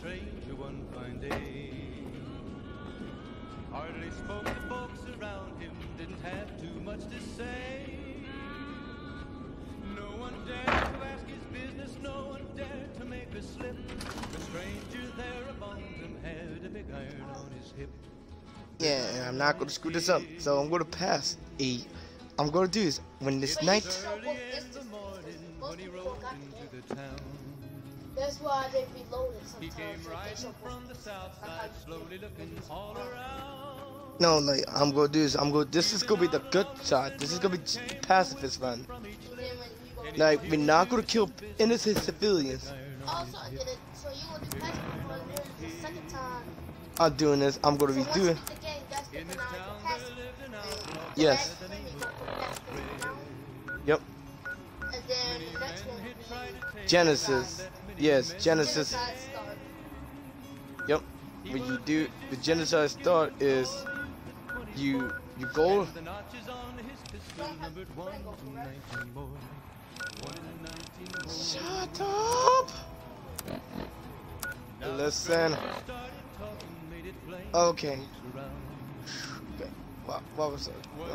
stranger one fine day. Hardly spoke to folks around him, didn't have too much to say. No one dared to ask his business, no one dared to make a slip. The stranger there among them had a big iron on his hip. Yeah, and I'm not going to screw this up, so I'm going to pass a. I'm going to do this when this night. Early in the morning, when he rode into the town. That's why they reload it He sometimes. came riding from the south side, slowly looking all around. No, like I'm going to do this. This is going to be the good side. This is going to be the pacifist run. Like we're not going to kill innocent civilians. Also, I did it. So you will do past before the second time. I'm doing this. I'm going to So be doing. once you beat the game, that's the finale. Yes. Yep. And then the next one will be Genesis. Yes, Genesis. Genocide Start. Yep. What you do, the genocide start is you go. The notches on his pistol numbered 1 to 19 more. 1 to 19 more. Shut up. Listen. Okay. Okay. What was it?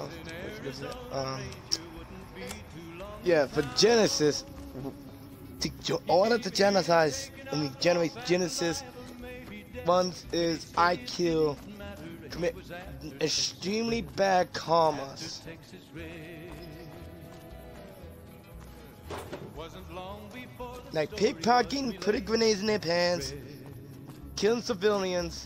Yeah, for Genesis, all of the genocides and the Genesis ones is I kill, commit extremely bad karmas. Like pickpocketing, putting grenades in their pants, killing civilians.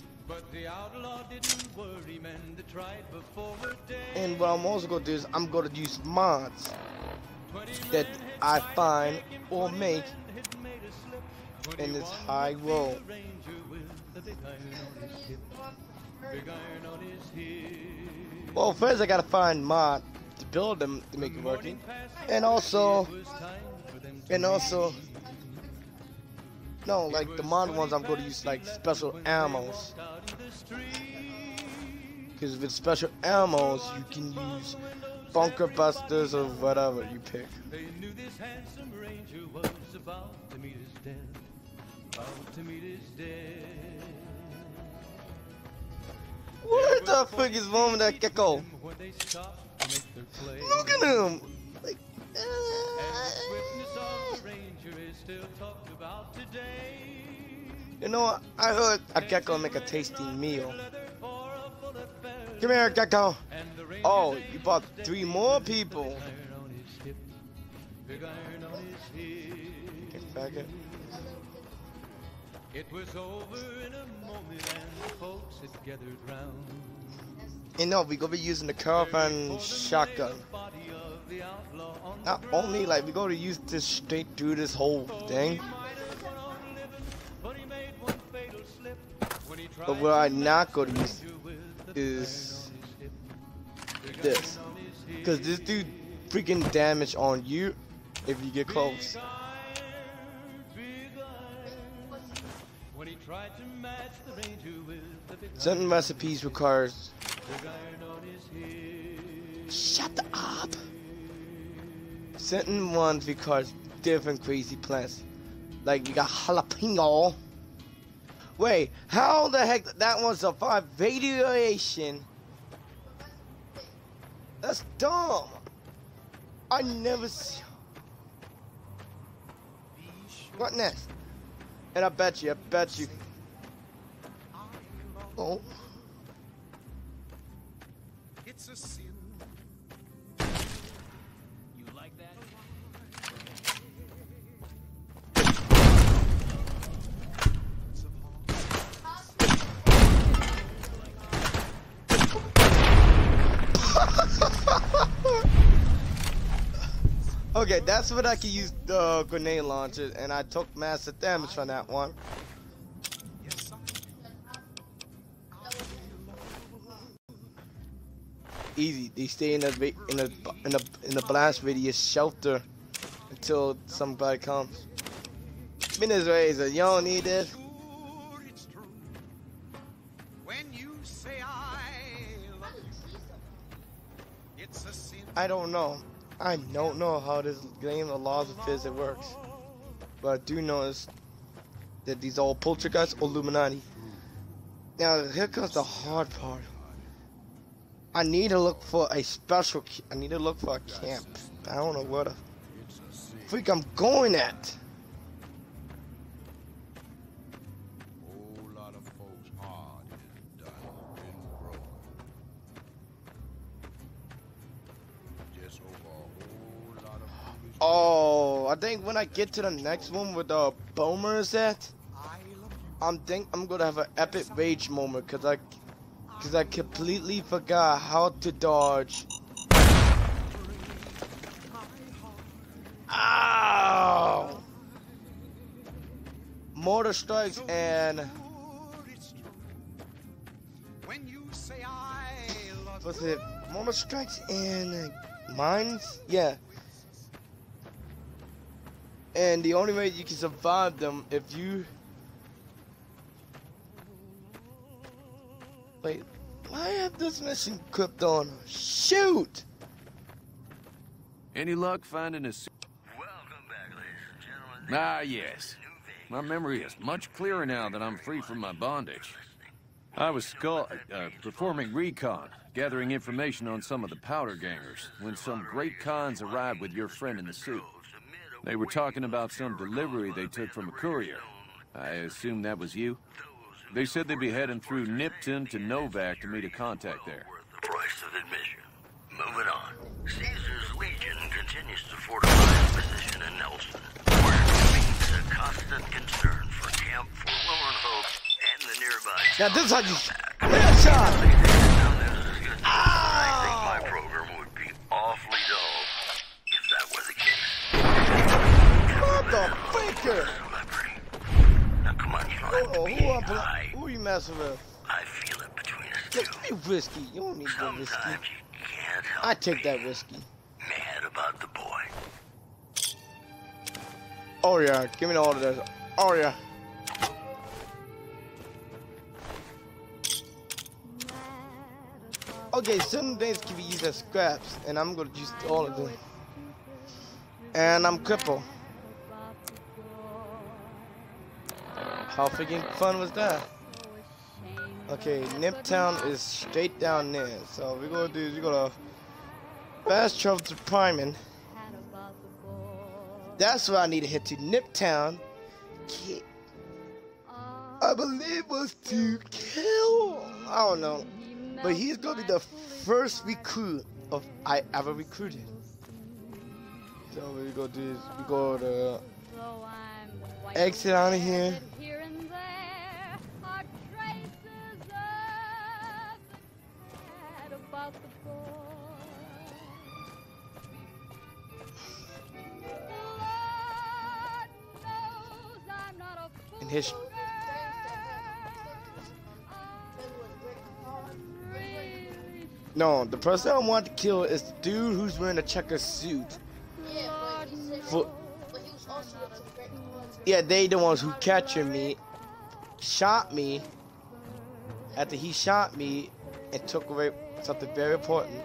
And what I'm also going to do is I'm going to use mods that I find or make in this high roll. Well, first I gotta find mod to build them to make it working, and also, no, like the mod ones I'm going to use like special ammos. Because with special ammos you can use bunker busters or whatever you pick. They knew this handsome ranger was about to meet his death. About to meet his death. What the fuck is wrong with that gecko? When they stopped to make their play. Look at him! Like, And the swiftness of the ranger is still talked about today. you know what? I heard a gecko make a tasty meal. Come here, gecko. Oh, you brought 3 more people. Get back it. It was over in a moment and the folks had gathered round. You know, we're gonna be using the caravan shotgun. Not only, like, we're gonna use this straight through this whole thing. But what I'm not gonna use is this. Because this do freaking damage on you if you get close. Certain recipes requires. Shut up! Certain ones requires different crazy plants. Like you got jalapeno. Wait, how the heck that one survived radiation? That's dumb. I never see. What next? And I bet you. Oh. It's a sin. You like that? Okay, that's what I can use the grenade launcher, and I took massive damage from that one. Easy. They stay in the blast radius shelter until somebody comes. Minutes Razor, you don't need this. I don't know. I don't know how this game, the laws of physics works, but I do know is that these all poltergeists, Illuminati. Now here comes the hard part. I need to look for a special. I need to look for a camp. I don't know where the freak I'm going at. Whole lot of folks hard is done, been broke. Just over a whole lot of foolish. Oh, I think when I get to the next one where the Bomer is at, I'm gonna have an epic rage moment because I completely forgot how to dodge. Ow! Mortar strikes and When you say I love what's it? Mortar strikes and mines? Yeah. And the only way you can survive them if you wait. Why have this mission equipped on? Shoot! Any luck finding a suit? Welcome back, ladies and gentlemen. Ah, yes. My memory is much clearer now that I'm free from my bondage. I was performing recon, gathering information on some of the powder gangers, when some great cons arrived with your friend in the suit. They were talking about some delivery they took from a courier. I assume that was you? They said they'd be heading through Nipton to Novak to meet a contact there. Worth the price of admission. Moving on. Caesar's Legion continues to fortify its position in Nelson, where it remains a constant concern for Camp Forlorn Hope and the nearby Now town this is how of you Novak. headshot! Now, this is good. I think my program would be awfully dull if that were the case. What the freaker? Celebrity. Now come on, you don't have to Oh, be high. who are you messing with? I feel it between us Give two. me whiskey. You don't need the whiskey. Sometimes you can't help I take that being whiskey. mad about the boy. Oh yeah, give me all of this. Oh yeah. Okay, certain things can be used as scraps, and I'm gonna use all of them. And I'm crippled. How freaking fun was that? Okay, Niptown is straight down there. So we're gonna do is we're gonna fast travel to Priman. That's where I need to head to Niptown. I believe was to kill. I don't know. But he's gonna be the first recruit I ever recruited. So what we gonna do is we go to exit out of here. And his no, the person I want to kill is the dude who's wearing a checker suit. Yeah, but he said, For, but he was also with some great ones. yeah, they the ones who captured me, shot me. After he shot me and took away something very important.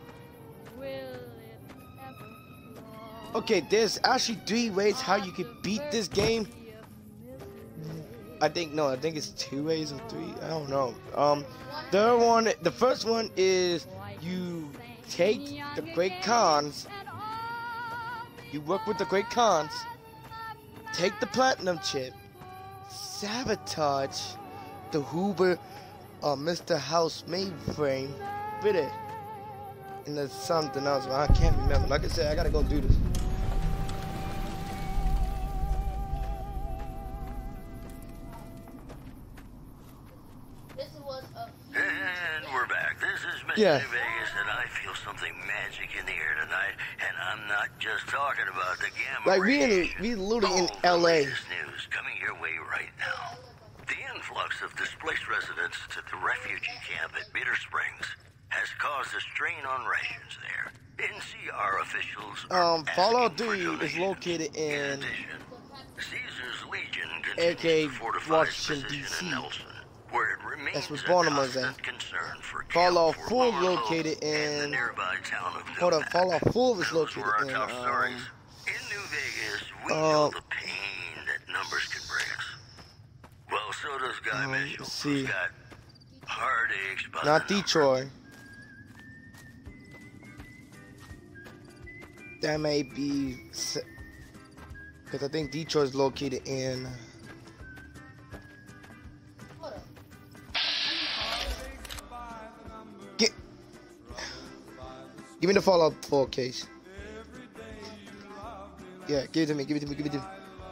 Okay, there's actually 3 ways how you can beat this game. I think it's 2 ways or 3. I don't know. The first one is you take the Great Khans. You work with the Great Khans. Take the platinum chip. Sabotage the Hoover Mr. House mainframe with it. And there's something else, but I can't remember. Like I said, I gotta go do this. And we're back. This is Mr. Yeah. New Vegas, and I feel something magic in the air tonight. And I'm not just talking about the gamma Like rays. we literally in All the LA. latest news coming your way right now. The influx of displaced residents to the refugee camp at Bitter Springs has caused a strain on rations there. NCR officials are Fallout asking for 3 is donations. located in addition, Caesar's Legion AK continues to fortify its Washington, position D.C. in Nelson, where it remains That's where a Baltimore's constant at. concern for Fallout Camp 4 is Forlorn located Hope and the in. nearby town of Hold on, Novak. Fallout 4 is Those located were our in. top stories. In New Vegas, we know the pain that numbers can bring us. this guy, Mitchell? let's see. He's got heartaches by Not the number. Detroit. That may be because I think Detroit is located in. Hold up. Give me the Fallout 4 case. Yeah, give it to me. Give it to me. Give it to me.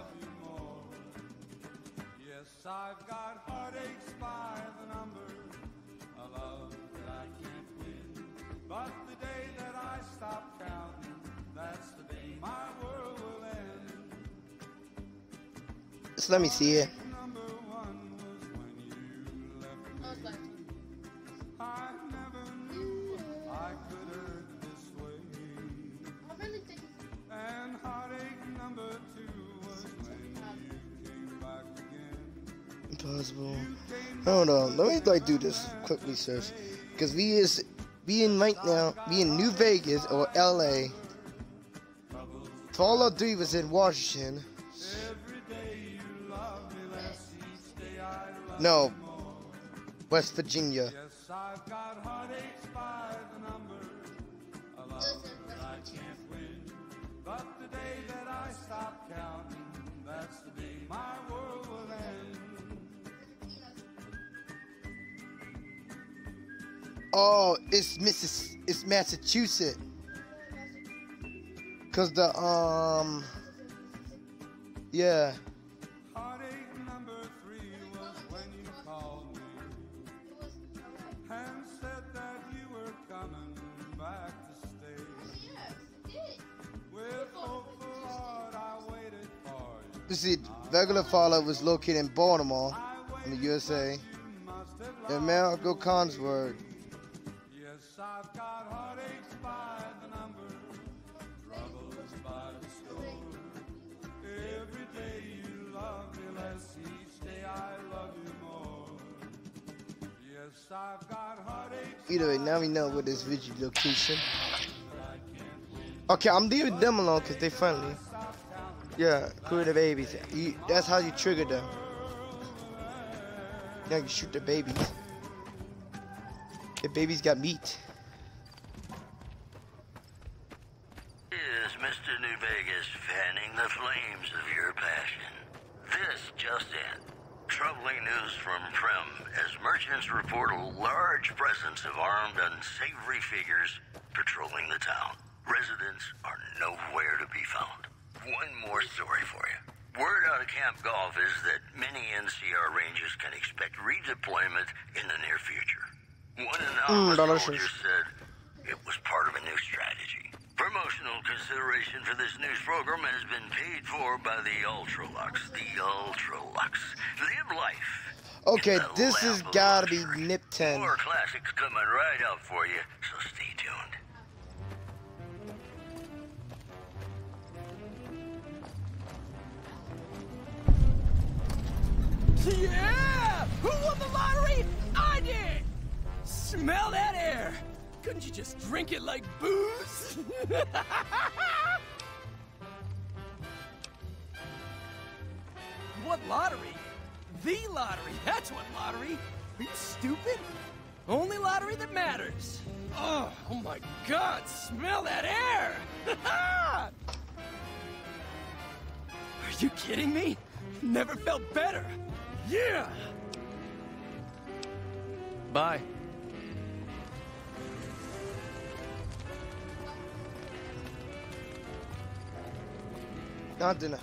Yes, I've got heartaches by the number, a love that I can't win. But the day that I stop counting, that's the day my world will end. So let me see it. Number one was when you left me. I was like, I never knew I could hurt this way. I really think And heartache number two was when you came back again. Impossible. Hold on. Let me like do this quick research. Because we in right now, we in New Vegas or LA. Fallout 3 was in Washington. No. West Virginia. Yes, I've got heartaches by the number, a love that I can't win. But the day that I stop counting, that's the day my world will end. Oh, it's Massachusetts. Cause the yeah. Heartache number three was when you called me and said that you were coming back to stay. With hopeful heart I waited for you. You see, regular Fallout was located in Baltimore, in the USA. In America, Connsworth. Yes, I've got heartaches by the number, troubles by the score. Every day you love me less, each day I love you more. Yes, I've got heartaches. Either way, now we know what is Richie's location. Okay, I'm leaving them alone because they're friendly. Yeah, cool the babies. That's how you trigger them. Now you shoot the babies. The babies got meat. Is Mr. New Vegas fanning the flames of your passion? This just in. Troubling news from Prim as merchants report a large presence of armed, unsavory figures patrolling the town. Residents are nowhere to be found. One more story for you. Word out of Camp Golf is that many NCR Rangers can expect redeployment in the near future. One anonymous soldier said it was part of a new strategy. Promotional consideration for this news program has been paid for by the Ultralux. The Ultralux. Live life. Okay, in the this lap has of gotta be luxury. Nip 10. More classics coming right up for you, so stay tuned. Yeah! Who won the lottery? I did! Smell that air! Couldn't you just drink it like booze? What lottery? The lottery! That's what lottery! Are you stupid? Only lottery that matters! Oh my god, smell that air! Are you kidding me? Never felt better! Yeah! Bye. Not dinner.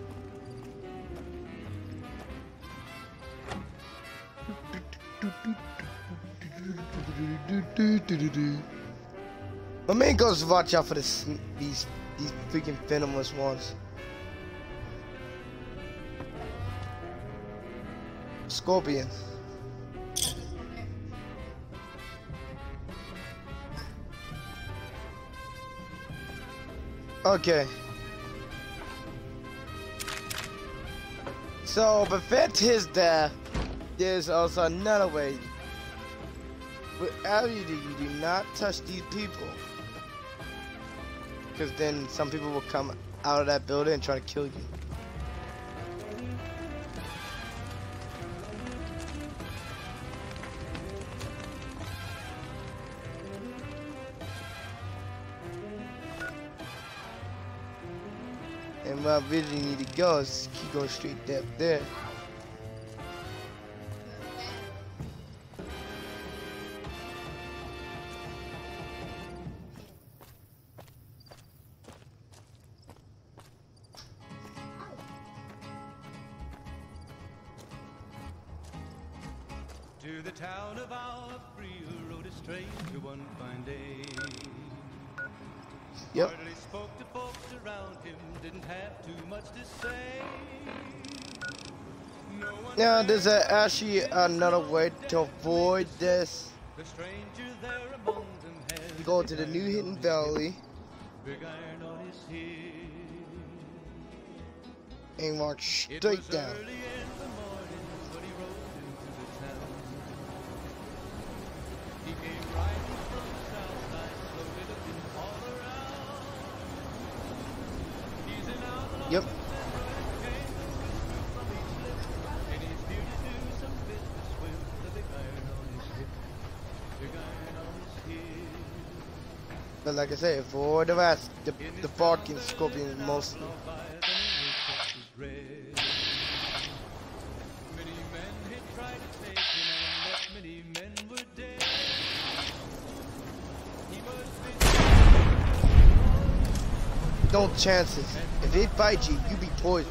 My main goal is to watch out for these freaking venomous ones. Scorpion. Okay. So, to prevent his death, there's also another way. Whatever you do not touch these people. Because then some people will come out of that building and try to kill you. And where I really need to go is keep going straight up there. To the town of Alfreel rode a stranger one fine day. Yep. Hardly spoke to folks around him, didn't have too much to say. No one Now there's actually another way to avoid this. the stranger there among them had You go to the New Hidden Valley big iron on his head. and walk It straight was down. early in the morning, but he rode into the town. He came riding from the south side, slowly looking all around. He's an outlaw Yep. who's in running came the whisper from each lip, and he's here to do some business with the big iron on his hip. Big iron on his hip. But like I said, for the rest, the barking scorpion mostly. By the name of Texas Red. Many men had tried to take him, and that many men were dead. He was No chances. If they bite you, you be poisoned.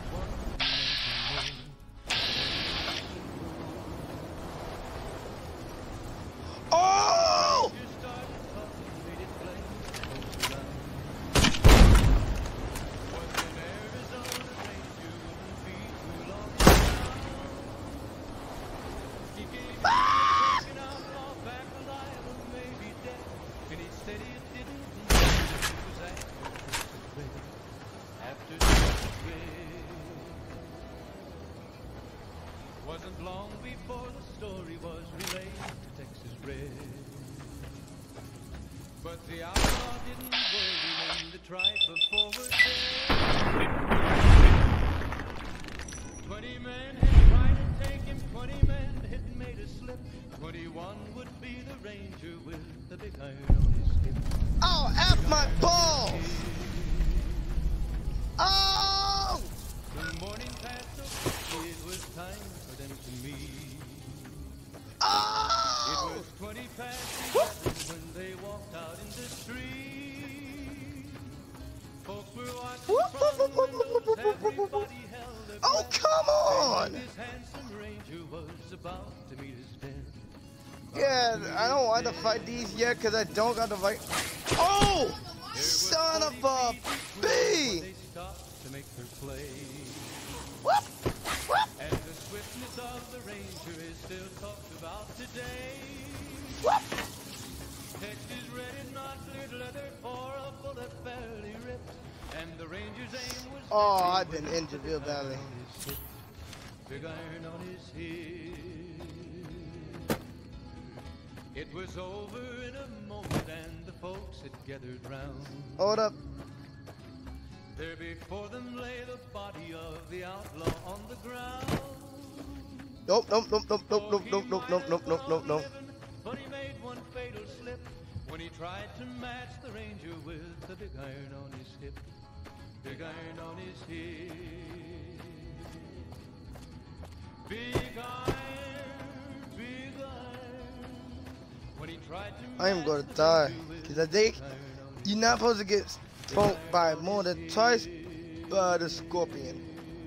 Oh! Wasn't long before the story was relayed to Texas Red. But the outlaw didn't worry when the tribe before were dead. 20 men had tried to take him, 20 men had made a slip. 21 would be the ranger with the big iron on his hip. Oh, F my balls! Oh! The morning passed so quickly, it was time for them to meet. Oh! It was 20 past 11 when they walked out in the street. Folks were watching from windows, everybody held their Oh, breath. come on! This handsome ranger was about to meet his death. Yeah, I don't want to fight these yet because I don't got to fight. Oh! Son of a bee! They stopped to make their play. Whoop! Whoop! And the swiftness of the ranger is still talked about today. Whoop! Texas Red is not cleared leather for a bullet fairly ripped. And the ranger's aim was Oh, deadly I've been when injured real badly. big iron on his hip. It was over in a moment and the folks had gathered round. Hold up. There before them lay the body of the outlaw on the ground. Nope, nope, nope, nope, nope, nope, nope, nope, nope, nope, nope, nope, nope. But he made one fatal slip when he tried to match the ranger with the big iron on his hip. Big iron on his hip. Big iron, big iron. When he tried to I am match gonna the die. ranger with Because I the think big iron on his you're not supposed to get smoked by more than twice by the scorpion.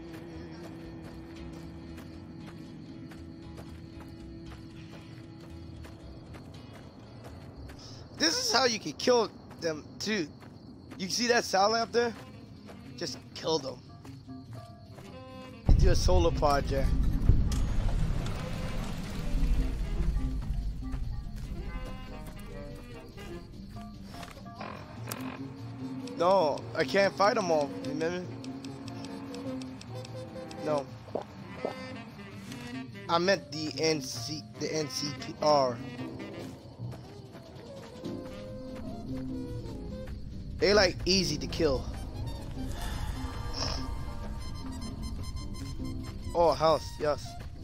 This is how you can kill them too. You see that satellite up there? Just kill them. Do a solo project. No, I can't fight them all, remember? No. I meant the NCPR. They like easy to kill. Oh, house, yes.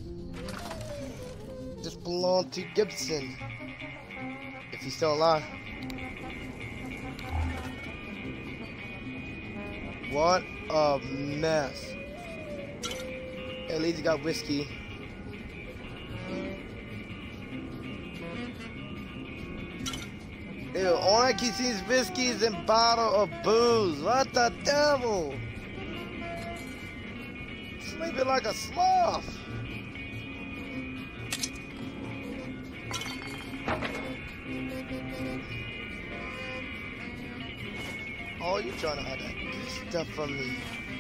Just belong to Gibson. If he's still alive. What a mess. At least you got whiskey. Ew, all I keep seeing is whiskeys and bottle of booze. What the devil? Sleeping like a sloth. Oh, you trying to hide that good stuff from me.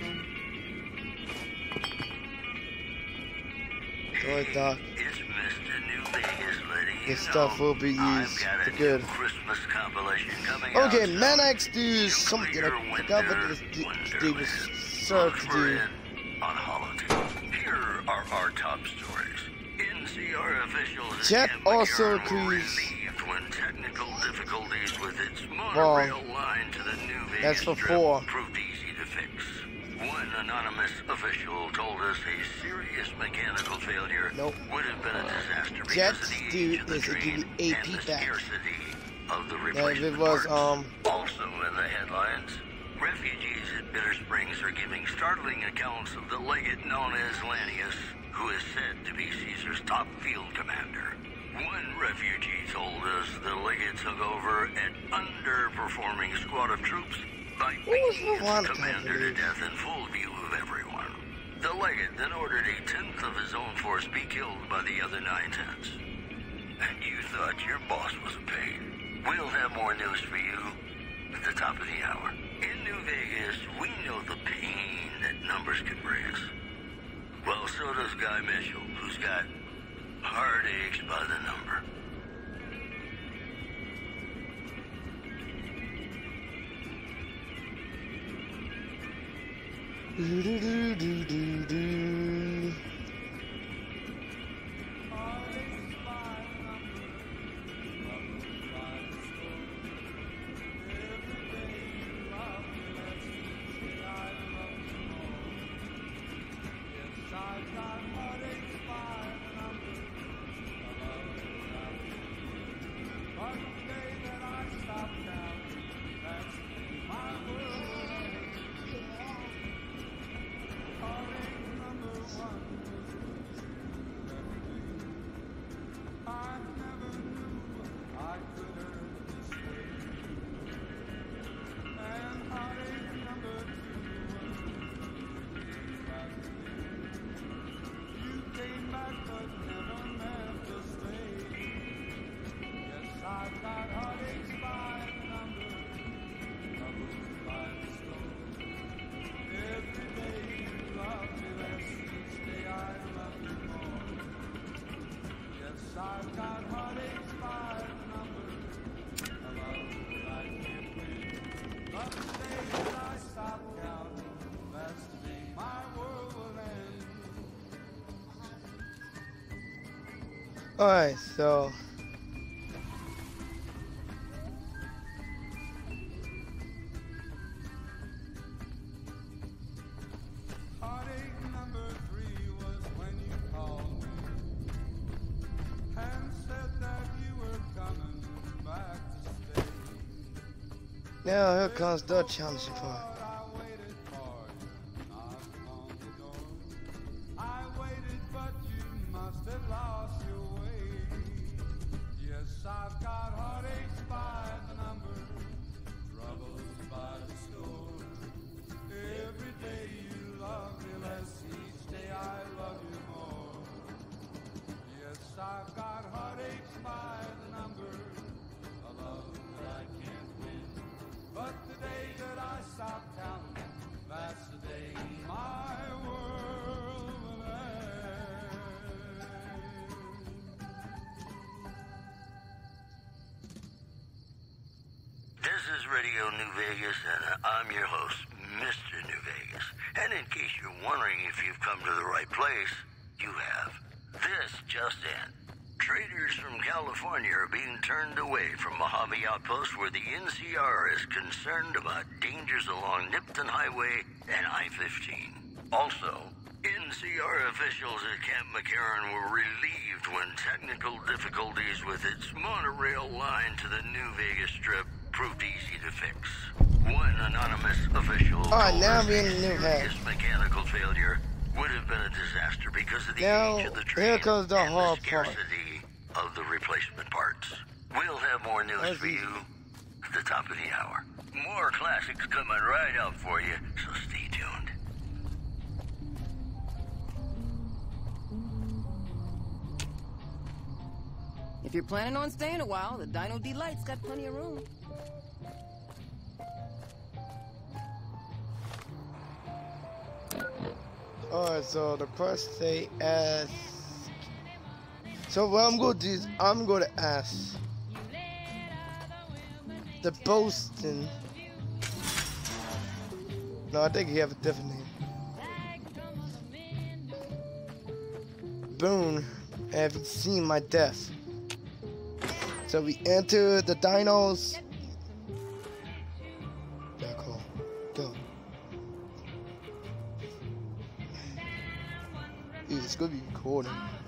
Sorry, Doc. It's Mr. New Vegas, letting you This stuff will be used for good. Christmas compilation coming Okay, out. Manax do something. I forgot what this dude was served to do. On holiday. Here are our top stories. NCR officials Jet at also McCarran were accused- relieved when technical difficulties with its Wrong. monorail line to the New Vegas That's for Strip 4. proved easy to fix. One anonymous official told us a serious mechanical failure Nope. would have been a disaster because Jets of the age do of the is to give train you and AP the back. scarcity of the Now, if replacement it was parts. Also in the headlines, refugees at Bitter Springs are giving startling accounts of the legate known as Lanius, who is said to be Caesar's top field commander. One refugee told us the legate took over an underperforming squad of troops by beating its commander to death in full view of everyone. The legate then ordered a tenth of his own force be killed by the other 9/10. And you thought your boss was a pain. We'll have more news for you at the top of the hour. In New Vegas, we know the pain that numbers can bring us. Well, so does Guy Mitchell, who's got heartaches by the number. Do, do, do, do, do, do. Alright, so now here comes the challenge part. This is Radio New Vegas, and I'm your host, Mr. New Vegas. And in case you're wondering if you've come to the right place, you have. This just in. Traders from California are being turned away from Mojave Outpost, where the NCR is concerned about dangers along Nipton Highway and I-15. Also, NCR officials at Camp McCarran were relieved when technical difficulties with its monorail line to the New Vegas Strip proved easy to fix. One anonymous official Alright, now told we're us in the new head. this mechanical failure would have been a disaster because of the Now, age of the train here comes the and hard the part. scarcity of the replacement parts. We'll have more news That's for easy. you at the top of the hour. More classics coming right up for you, so stay tuned. If you're planning on staying a while, the Dino Delight's got plenty of room. Alright, so the quest they ask. So what I'm gonna do is I'm gonna ask the Boston. No, I think he have a different name. Boone, have you seen my death? So we enter the dinos. Back home. Go. Dude, it's gonna be recording.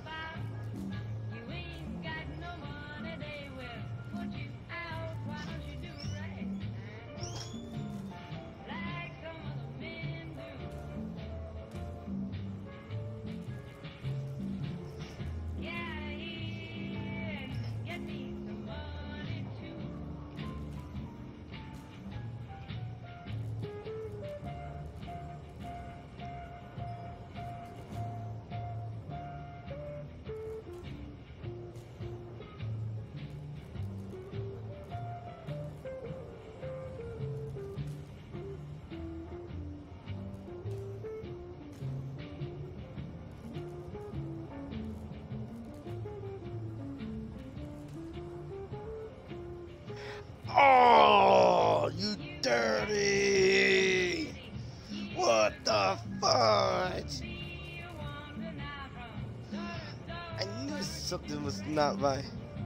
Oh, you dirty! What the fudge? I knew something was not right.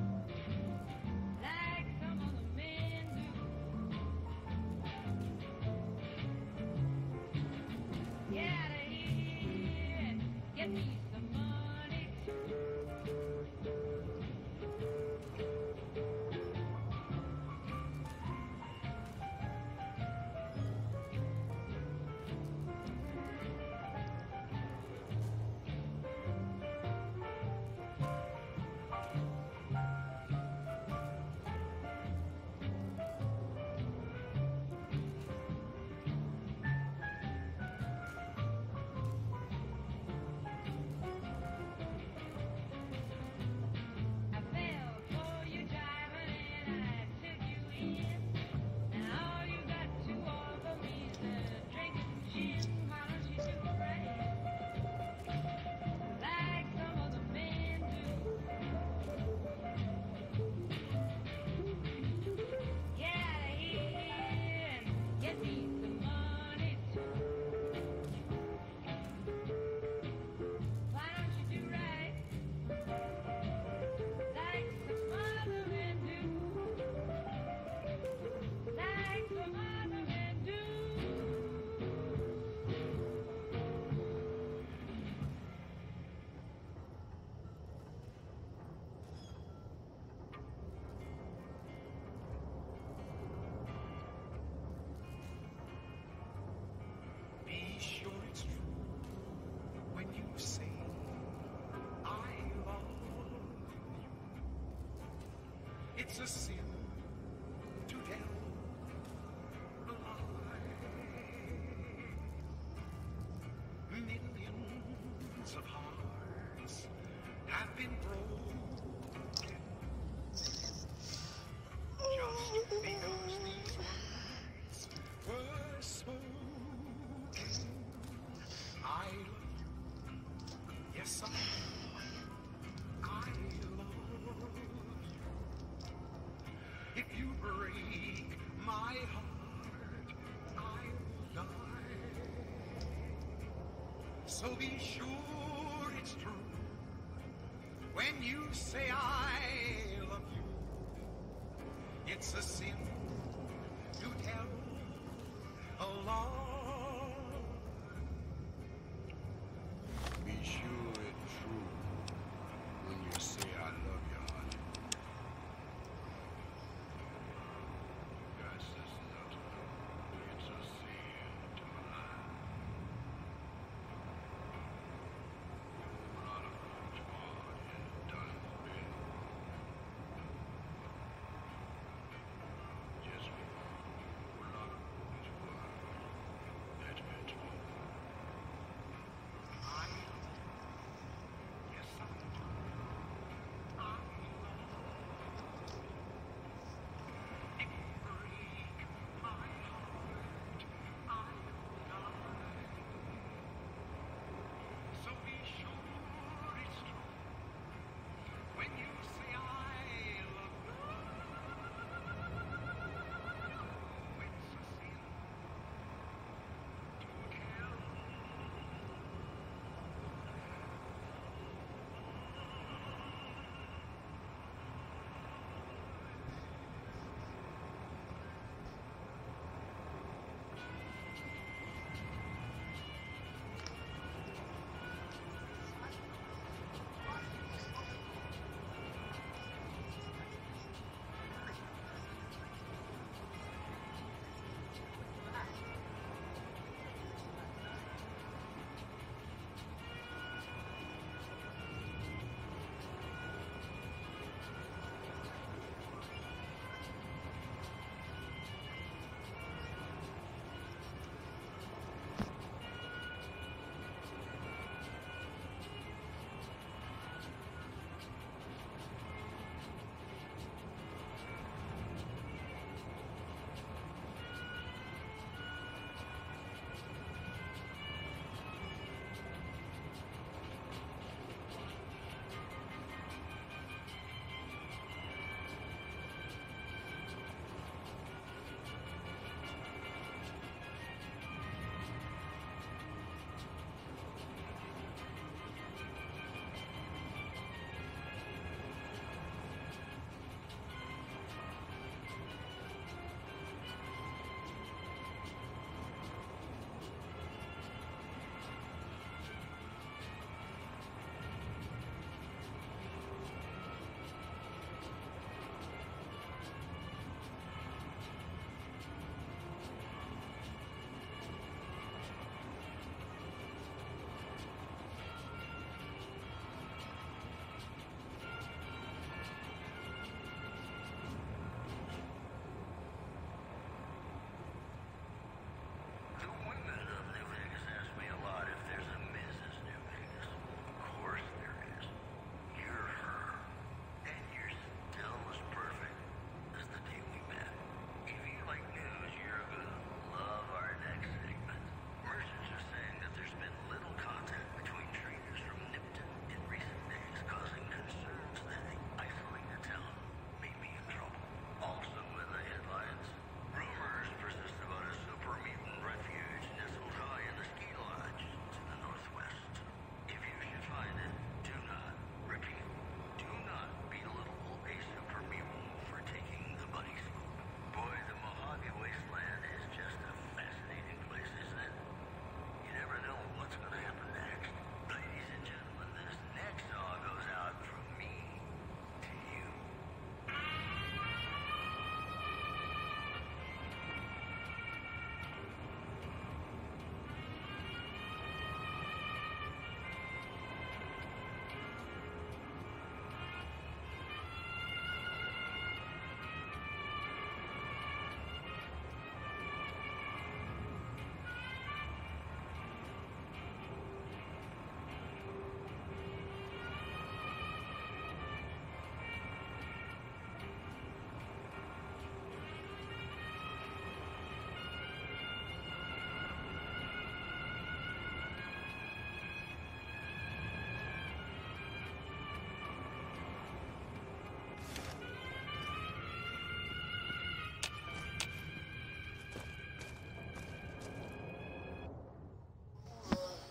Be sure it's true when you say I love you. It's a sin to tell a lie. Millions of hearts have been broken just because these words were spoken. I love you. Yes, I love you. If you break my heart, I'll die. So be sure it's true when you say I love you. It's a sin to tell a lie. Be sure it's true when you say I love you, honey.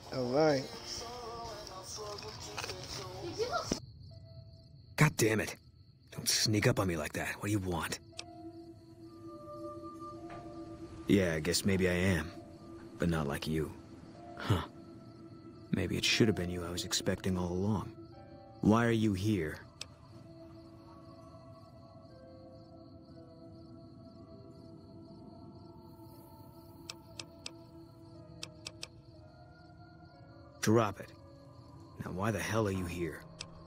Alright. God damn it. Don't sneak up on me like that. What do you want? Yeah, I guess maybe I am. But not like you. Huh. Maybe it should have been you I was expecting all along. Why are you here? Drop it. Now why the hell are you here?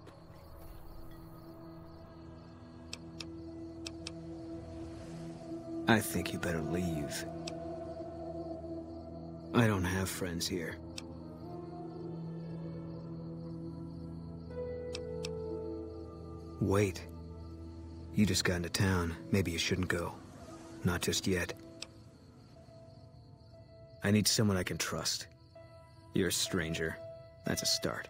I think you better leave. I don't have friends here. Wait. You just got into town. Maybe you shouldn't go. Not just yet. I need someone I can trust. You're a stranger. That's a start.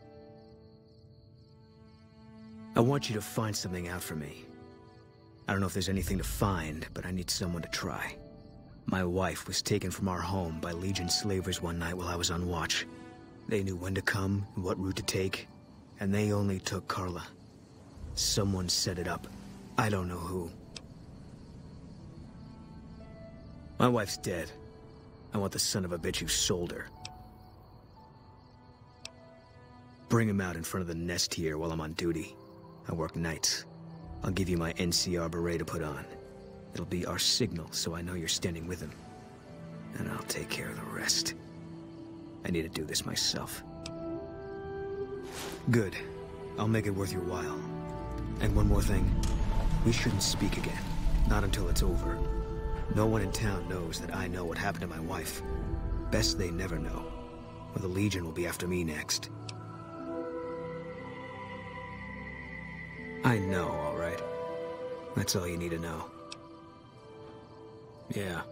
I want you to find something out for me. I don't know if there's anything to find, but I need someone to try. My wife was taken from our home by Legion slavers one night while I was on watch. They knew when to come and what route to take, and they only took Carla. Someone set it up. I don't know who. My wife's dead. I want the son of a bitch who sold her. Bring him out in front of the nest here while I'm on duty. I work nights. I'll give you my NCR beret to put on. It'll be our signal, so I know you're standing with him. And I'll take care of the rest. I need to do this myself. Good. I'll make it worth your while. And one more thing. We shouldn't speak again. Not until it's over. No one in town knows that I know what happened to my wife. Best they never know. Or the Legion will be after me next. I know, all right. That's all you need to know. Yeah.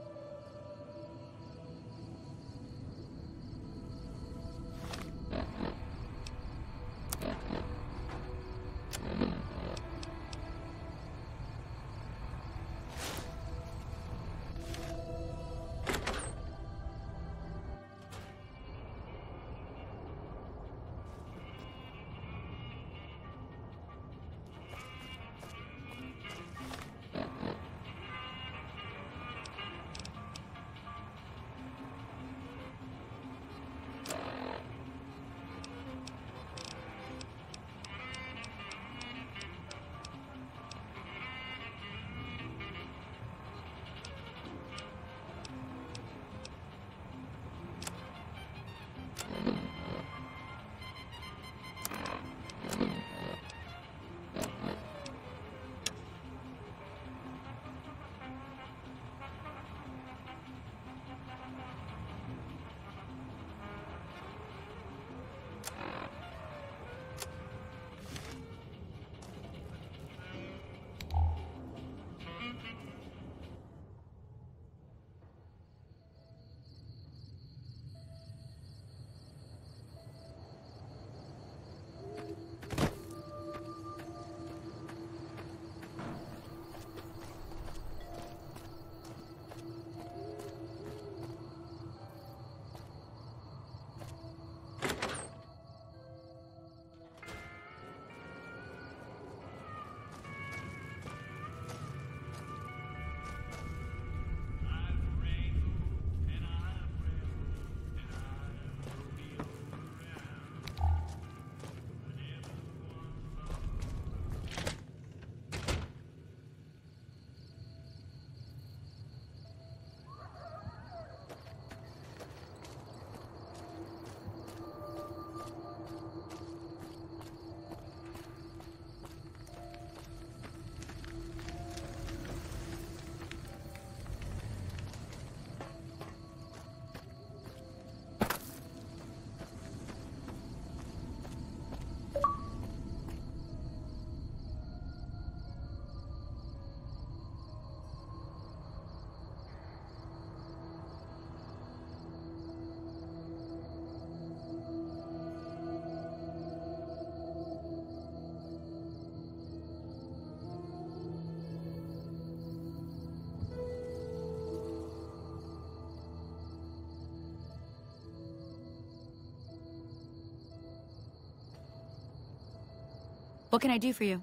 What can I do for you?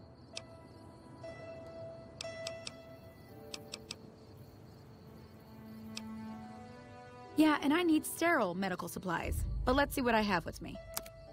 Yeah, and I need sterile medical supplies. But let's see what I have with me.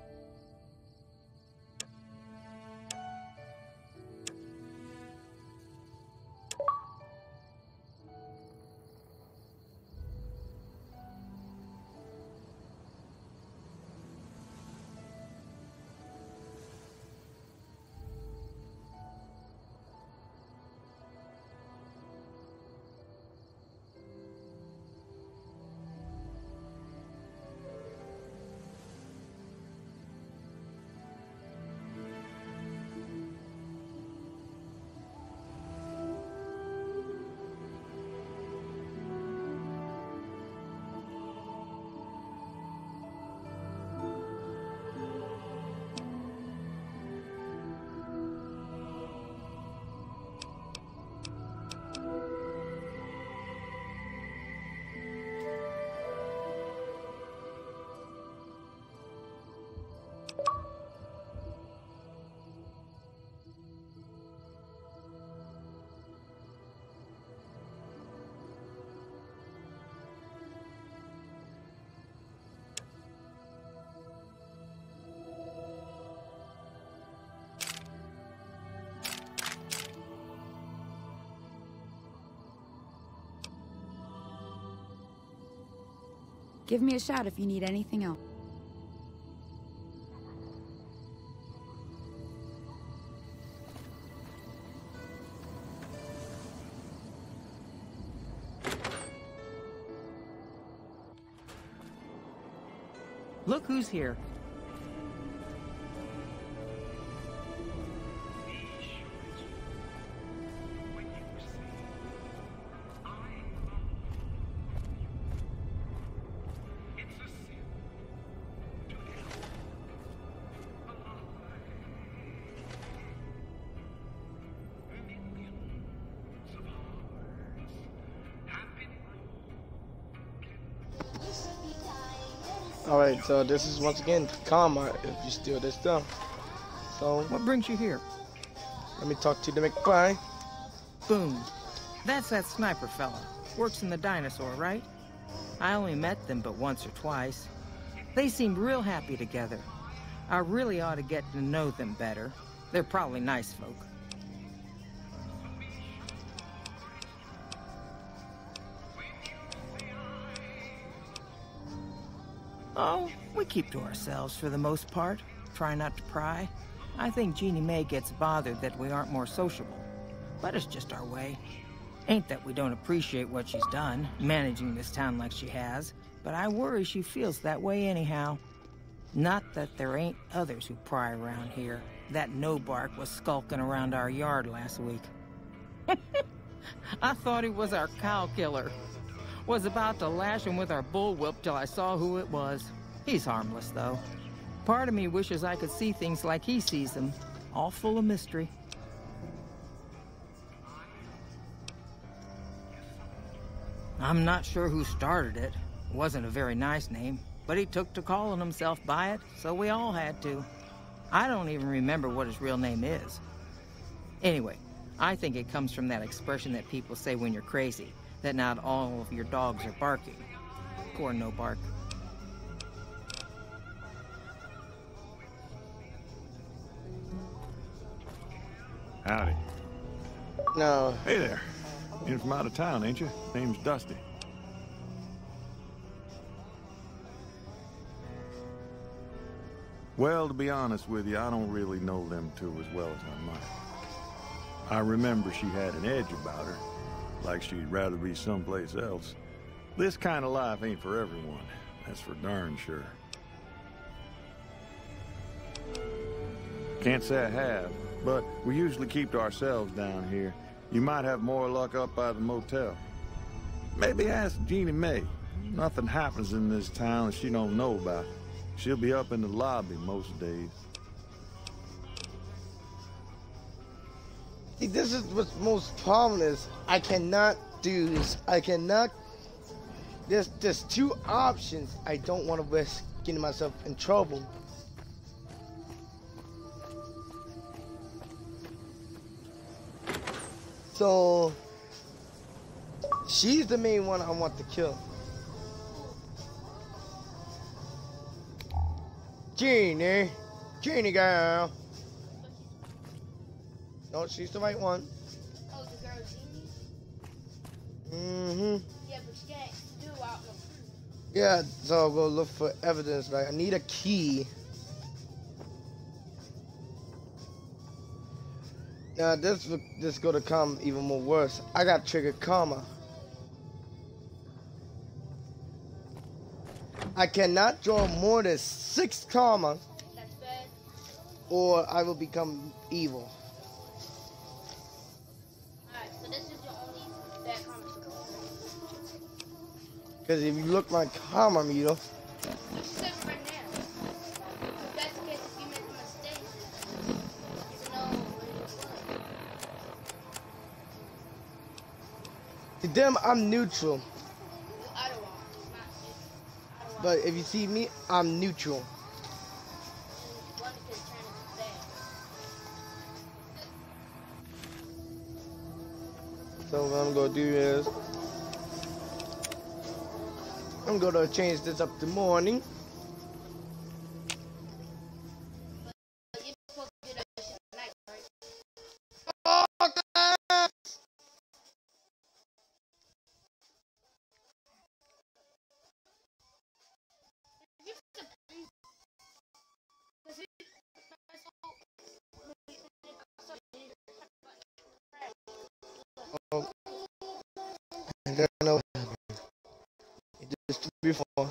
Give me a shout if you need anything else. Look who's here. Alright, so this is once again Karma, if you steal this stuff. So, what brings you here? Let me talk to the McFly. Boom. That's that sniper fella. Works in the dinosaur, right? I only met them but once or twice. They seemed real happy together. I really ought to get to know them better. They're probably nice folk. Oh, we keep to ourselves for the most part. Try not to pry. I think Jeannie May gets bothered that we aren't more sociable. But it's just our way. Ain't that we don't appreciate what she's done, managing this town like she has, but I worry she feels that way anyhow. Not that there ain't others who pry around here. That no-bark was skulking around our yard last week. I thought he was our cow killer. Was about to lash him with our bullwhip till I saw who it was. He's harmless, though. Part of me wishes I could see things like he sees them, all full of mystery. I'm not sure who started it. It wasn't a very nice name, but he took to calling himself by it, so we all had to. I don't even remember what his real name is. Anyway, I think it comes from that expression that people say when you're crazy, that not all of your dogs are barking. Or no bark. Howdy. No. Hey there. In from out of town, ain't you? Name's Dusty. Well, to be honest with you, I don't really know them two as well as I might. I remember she had an edge about her, like she'd rather be someplace else. This kind of life ain't for everyone, that's for darn sure. Can't say I have, but we usually keep to ourselves down here. You might have more luck up by the motel. Maybe ask Jeannie May. Nothing happens in this town that she don't know about. She'll be up in the lobby most days. See, this is what's most problem is. I cannot do this. I cannot. There's two options. I don't want to risk getting myself in trouble. So she's the main one I want to kill. Jeannie girl. No, she's the right one. Oh, the girl Jeannie? Mm-hmm. Yeah, but you can't do out no proof. Yeah, so I'll go look for evidence. Like, I need a key. Now, this is gonna come even more worse. I got triggered karma. I cannot draw more than 6 karma, That's bad. or I will become evil. Alright, so this is your only bad comment. Because if you look my karma meter, You said right now. If that's the case, if you make a mistake, you know what to you're them I'm neutral. doing. Otherwise, it's not you. Otherwise, But if you see me, I'm neutral. one could turn into bad. So what I'm gonna do is I'm gonna change this up to morning. But you're supposed to do that shit at night, right? I don't know what happened. It just before.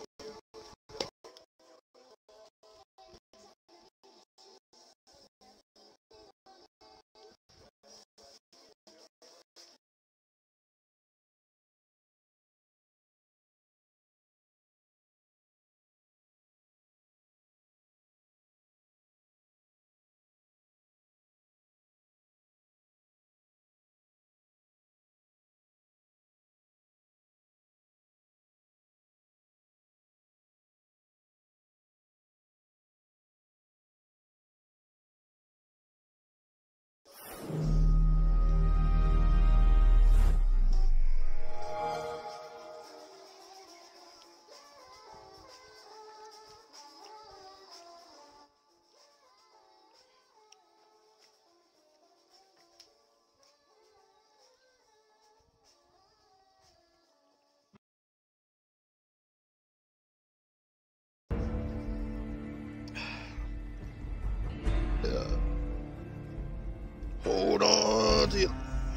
Hold on to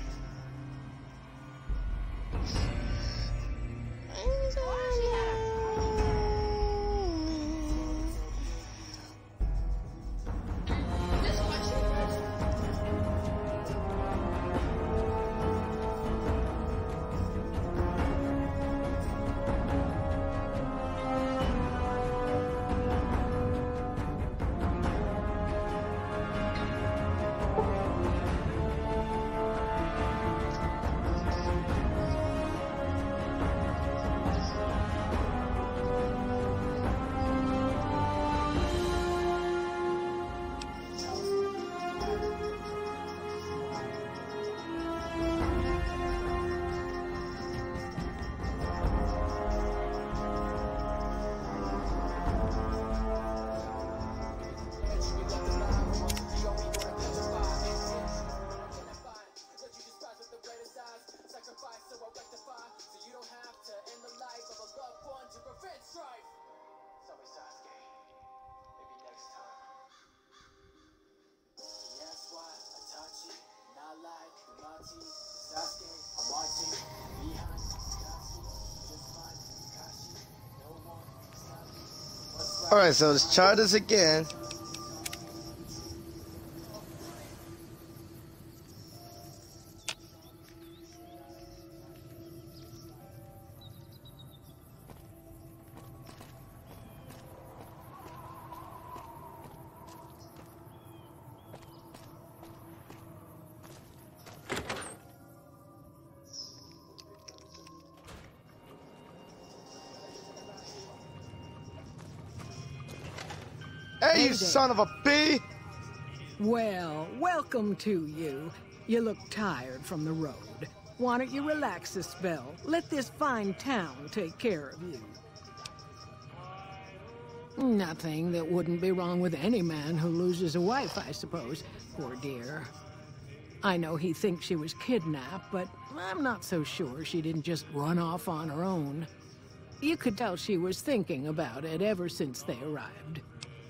Alright, so let's try this again. Hey, you son of a bee! Well, welcome to you. You look tired from the road. Why don't you relax a spell? Let this fine town take care of you. Nothing that wouldn't be wrong with any man who loses a wife, I suppose. Poor dear. I know he thinks she was kidnapped, but I'm not so sure she didn't just run off on her own. You could tell she was thinking about it ever since they arrived.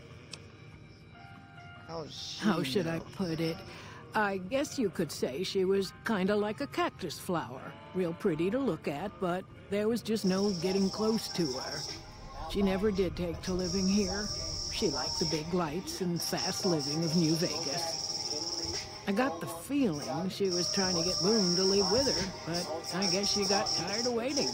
How should I put it? I guess you could say she was kind of like a cactus flower. Real pretty to look at, but there was just no getting close to her. She never did take to living here. She liked the big lights and fast living of New Vegas. I got the feeling she was trying to get Boone to leave with her, but I guess she got tired of waiting.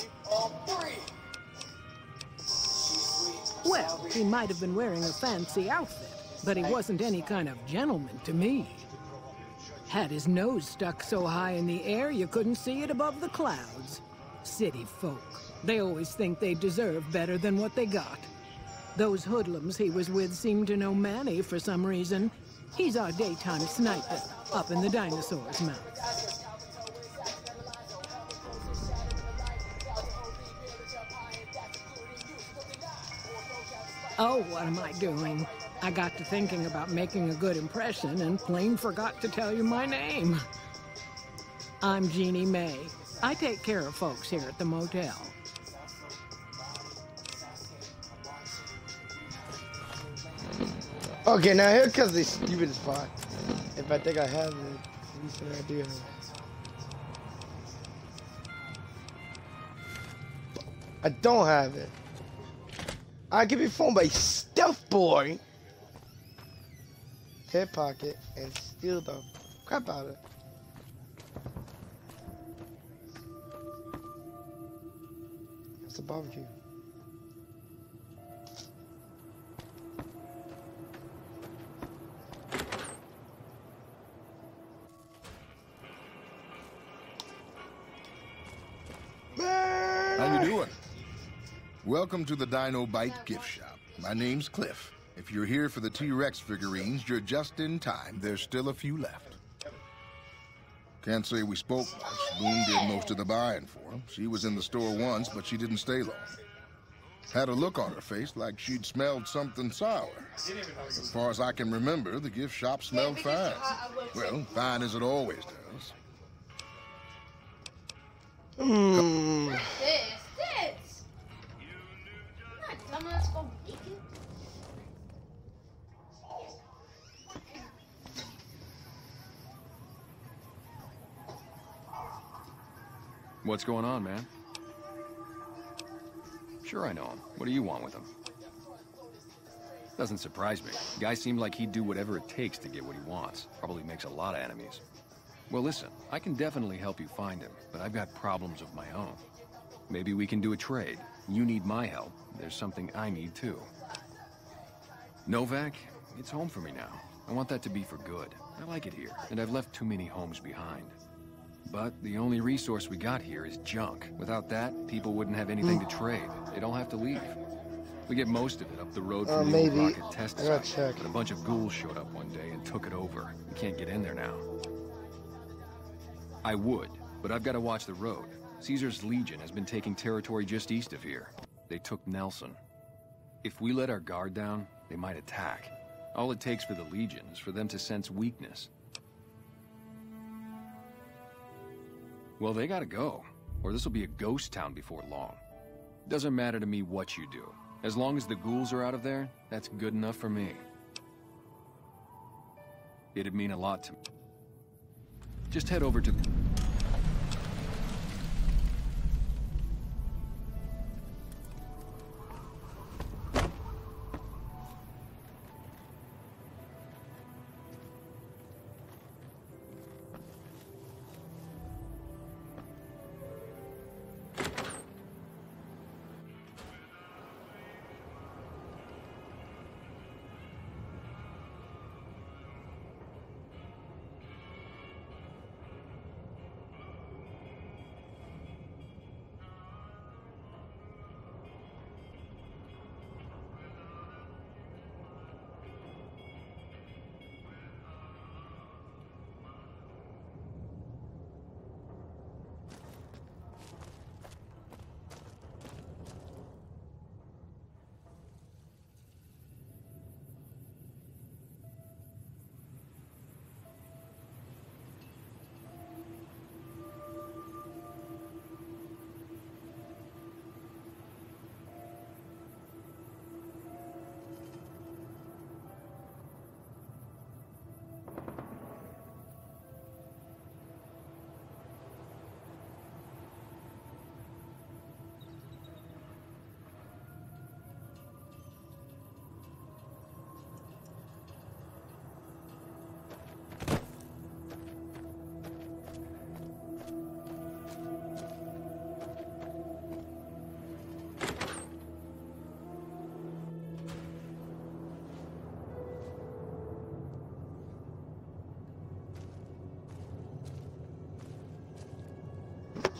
Well, he might have been wearing a fancy outfit, but he wasn't any kind of gentleman to me. Had his nose stuck so high in the air you couldn't see it above the clouds. City folk. They always think they deserve better than what they got. Those hoodlums he was with seemed to know Manny for some reason. He's our daytime sniper, up in the dinosaur's mouth. Oh, what am I doing? I got to thinking about making a good impression and plain forgot to tell you my name. I'm Jeannie May. I take care of folks here at the motel. Okay, now here comes the stupid spot. If I think I have it, at least an idea. I don't have it. I can be phoned by Stealth Boy. Hip pocket and steal the crap out of it. It's a barbecue. How you doing? Welcome to the Dino Bite gift shop. My name's Cliff. If you're here for the T-Rex figurines, you're just in time. There's still a few left. Can't say we spoke much. Boone did most of the buying for him. She was in the store once, but she didn't stay long. Had a look on her face like she'd smelled something sour. As far as I can remember, the gift shop smelled fine. Well, fine as it always does. This. Not dumb, let's go bacon. What's going on, man? Sure I know him. What do you want with him? Doesn't surprise me. Guy seemed like he'd do whatever it takes to get what he wants. Probably makes a lot of enemies. Well, listen, I can definitely help you find him, but I've got problems of my own. Maybe we can do a trade. You need my help. There's something I need, too. Novak, it's home for me now. I want that to be for good. I like it here, and I've left too many homes behind. But the only resource we got here is junk. Without that, people wouldn't have anything to trade. They'd all have to leave. We get most of it up the road from the old rocket test site, but a bunch of ghouls showed up one day and took it over. We can't get in there now. I would, but I've got to watch the road. Caesar's Legion has been taking territory just east of here. They took Nelson. If we let our guard down, they might attack. All it takes for the Legion is for them to sense weakness. Well, they gotta go, or this will be a ghost town before long. Doesn't matter to me what you do. As long as the ghouls are out of there, that's good enough for me. It'd mean a lot to me. Just head over to...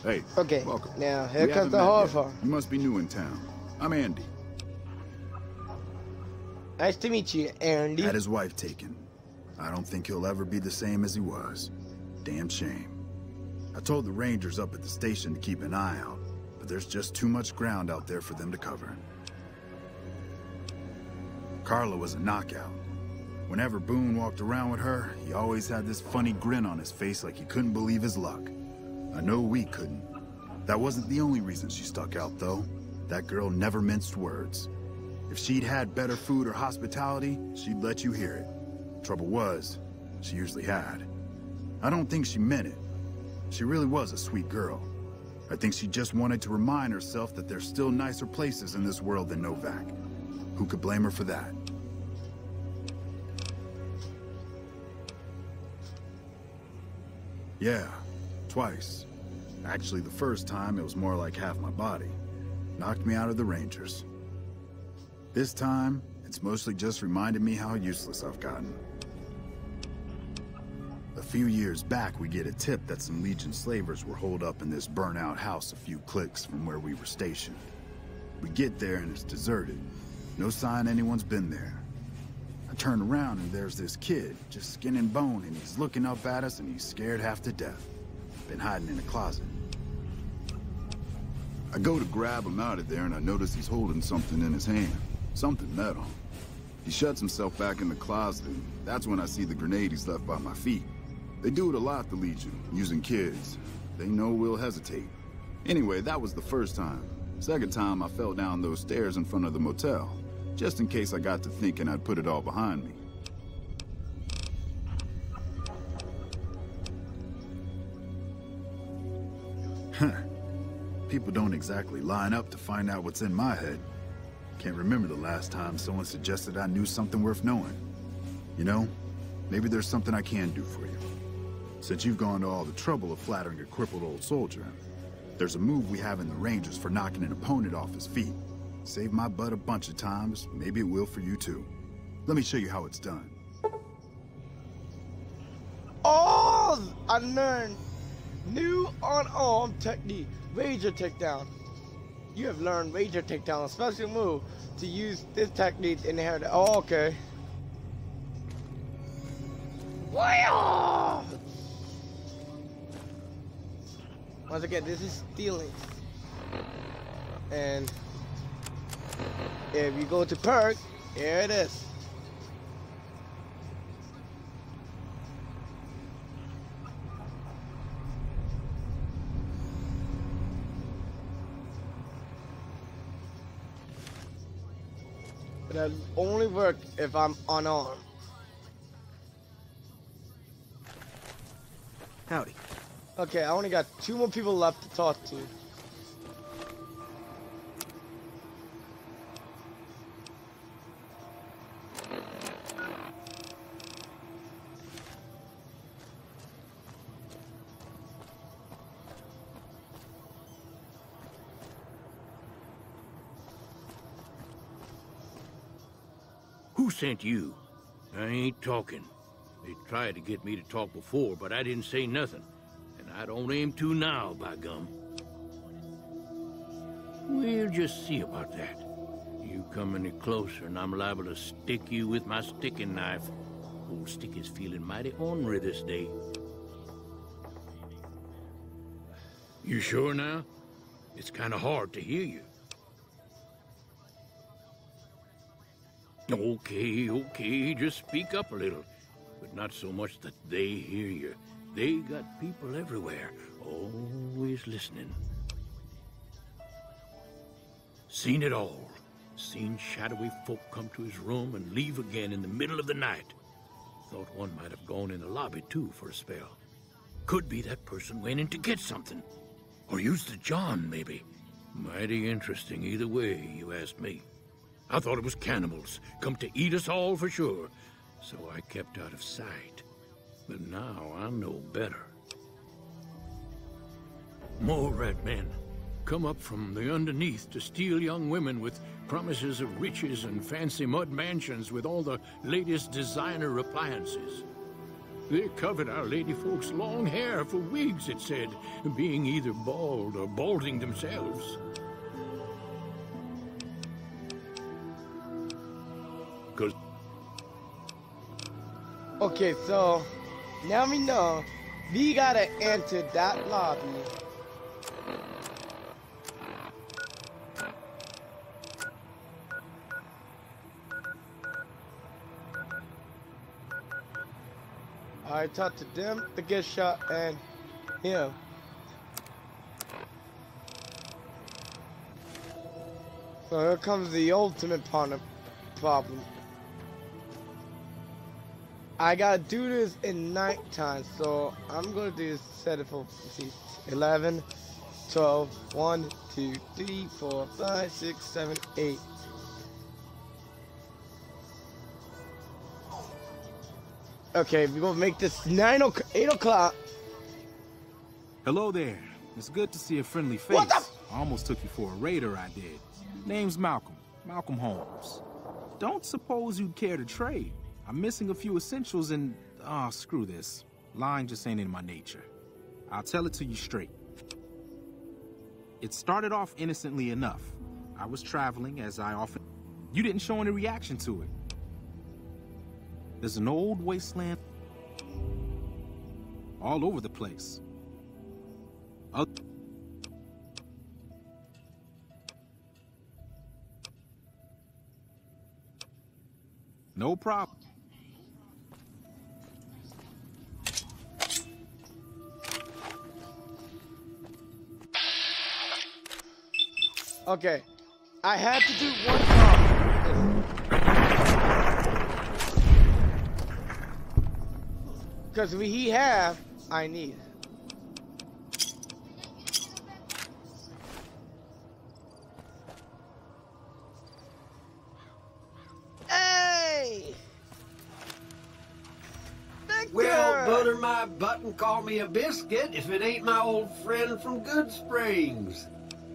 Hey, okay, welcome. now here We comes haven't the met horror yet. part. You must be new in town. I'm Andy. Nice to meet you, Andy. Had his wife taken. I don't think he'll ever be the same as he was. Damn shame. I told the Rangers up at the station to keep an eye out, but there's just too much ground out there for them to cover. Carla was a knockout. Whenever Boone walked around with her, he always had this funny grin on his face like he couldn't believe his luck. I know we couldn't. That wasn't the only reason she stuck out, though. That girl never minced words. If she'd had better food or hospitality, she'd let you hear it. Trouble was, she usually had. I don't think she meant it. She really was a sweet girl. I think she just wanted to remind herself that there's still nicer places in this world than Novac. Who could blame her for that? Yeah, twice. Actually, the first time, it was more like half my body. Knocked me out of the Rangers. This time, it's mostly just reminded me how useless I've gotten. A few years back, we get a tip that some Legion slavers were holed up in this burnt-out house a few clicks from where we were stationed. We get there and it's deserted. No sign anyone's been there. I turn around and there's this kid, just skin and bone, and he's looking up at us and he's scared half to death. Been hiding in a closet. I go to grab him out of there and I notice he's holding something in his hand. Something metal. He shuts himself back in the closet, and that's when I see the grenade he's left by my feet. They do it a lot, the Legion, using kids. They know we'll hesitate. Anyway, that was the first time. Second time, I fell down those stairs in front of the motel, just in case I got to thinking I'd put it all behind me. Huh. People don't exactly line up to find out what's in my head. Can't remember the last time someone suggested I knew something worth knowing. You know, maybe there's something I can do for you. Since you've gone to all the trouble of flattering a crippled old soldier, there's a move we have in the Rangers for knocking an opponent off his feet. Saved my butt a bunch of times, maybe it will for you too. Let me show you how it's done. Oh, I learned new unarmed technique, Ranger takedown. You have learned Ranger takedown, a special move to use this technique in the Oh, okay. Wow! Once again, this is stealing. And if you go to perk, here it is. It'll only work if I'm unarmed. Howdy. Okay, I only got 2 more people left to talk to. Who sent you? I ain't talking. They tried to get me to talk before, but I didn't say nothing. And I don't aim to now, by gum. We'll just see about that. You come any closer and I'm liable to stick you with my sticking knife. Old stick is feeling mighty ornery this day. You sure now? It's kind of hard to hear you. Okay, just speak up a little. But not so much that they hear you. They got people everywhere, always listening. Seen it all. Seen shadowy folk come to his room and leave again in the middle of the night. Thought one might have gone in the lobby, too, for a spell. Could be that person went in to get something. Or used the John, maybe. Mighty interesting either way, you ask me. I thought it was cannibals, come to eat us all for sure. So I kept out of sight. But now I know better. More red men come up from the underneath to steal young women with promises of riches and fancy mud mansions with all the latest designer appliances. They covered our lady folks' long hair for wigs, it said, being either bald or balding themselves. 'Cause Okay, so now we know we gotta enter that lobby. I talked to them, the gift shop, and him. So here comes the ultimate problem. I gotta do this in nighttime, so I'm gonna do this, set it for 11, 12, 1, 2, 3, 4, 5, 6, 7, 8. Okay, we're gonna make this 8 o'clock. Hello there. It's good to see a friendly face. I almost took you for a raider, I did. Name's Malcolm. Malcolm Holmes. Don't suppose you'd care to trade. I'm missing a few essentials and... ah, screw this. Lying just ain't in my nature. I'll tell it to you straight. It started off innocently enough. I was traveling, as I often... You didn't show any reaction to it. There's an old wasteland all over the place. No problem. Okay, I had to do one part. Because we have, I need. Hey! Victor! Well, butter my butt and call me a biscuit if it ain't my old friend from Good Springs.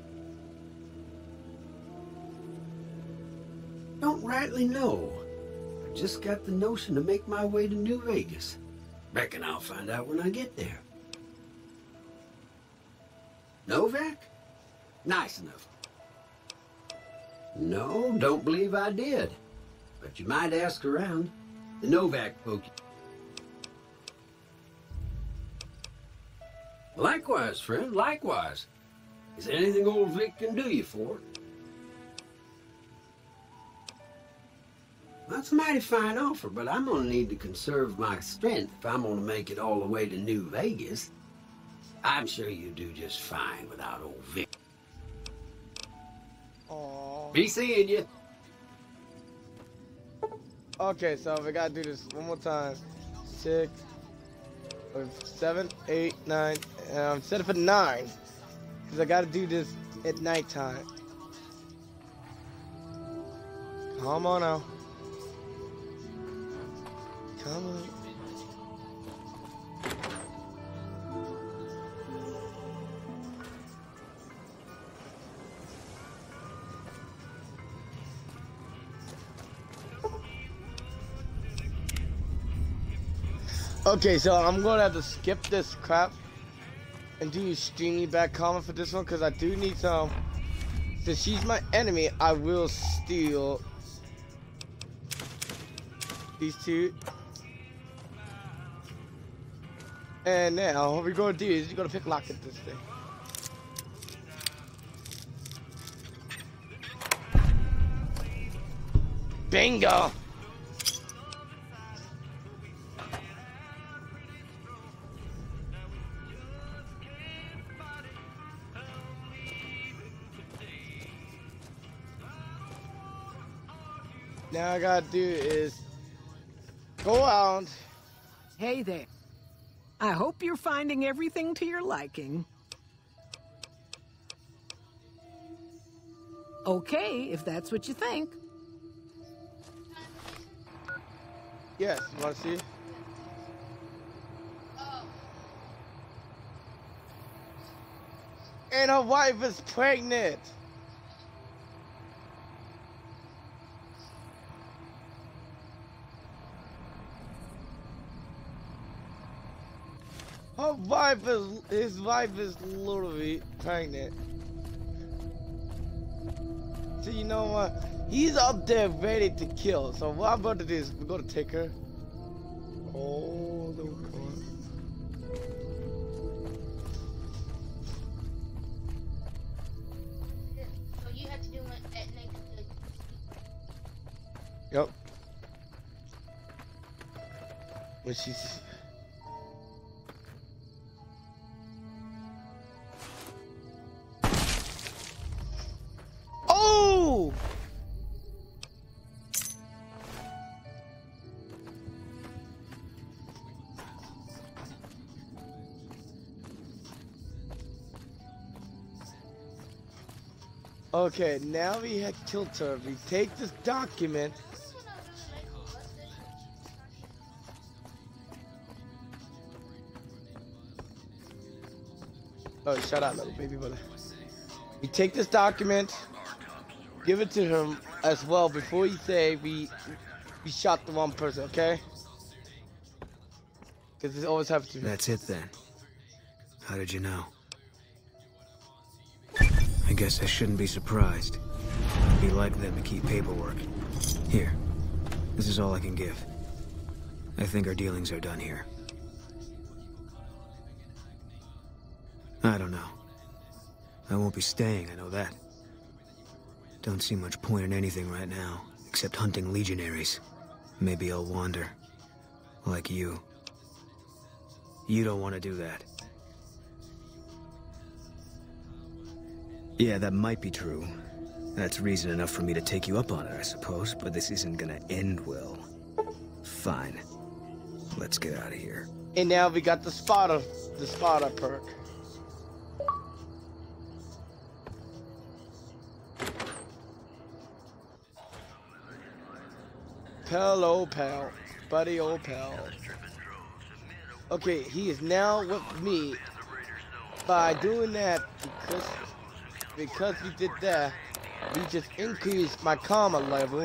Don't rightly know. I just got the notion to make my way to New Vegas. Reckon I'll find out when I get there. Novak? Nice enough. No, don't believe I did. But you might ask around. The Novak folk. Likewise, friend, likewise. Is there anything old Vic can do you for? That's a mighty fine offer, but I'm gonna need to conserve my strength if I'm gonna make it all the way to New Vegas. I'm sure you do just fine without old Vic. Aww. Be seeing you. Okay, so we gotta do this one more time. 6, 7, 8, 9. Set it for 9. Because I gotta do this at nighttime. Come on now. Come on. Okay, so I'm gonna have to skip this crap and do streamy back comment for this one because I do need some. Since she's my enemy, I will steal these two. And now what we're gonna do is you're gonna pick lock at this thing. Bingo! Now I gotta do is go out. Hey there. I hope you're finding everything to your liking. Okay, if that's what you think. Yes, you wanna see? And her wife is pregnant. his wife is literally pregnant. So you know what? He's up there ready to kill. So what I'm going to do is we're going to take her. Oh, the God. So you have to do it at night. Yep. When she's... Oh! Okay, now we had killed her. We take this document. Oh, shut up, little baby brother. We take this document, give it to him as well before you say we shot the wrong person, okay? Because this always happens to me. That's it then. How did you know? I guess I shouldn't be surprised. It'd be like them to keep paperwork. Here. This is all I can give. I think our dealings are done here. I don't know. I won't be staying, I know that. Don't see much point in anything right now, except hunting legionaries. Maybe I'll wander. Like you. You don't want to do that. Yeah, that might be true. That's reason enough for me to take you up on it, I suppose, but this isn't gonna end well. Fine. Let's get out of here. And now we got the spotter perk. Hello, pal. Buddy, old pal. Okay, he is now with me. By doing that, because we did that, we just increased my karma level.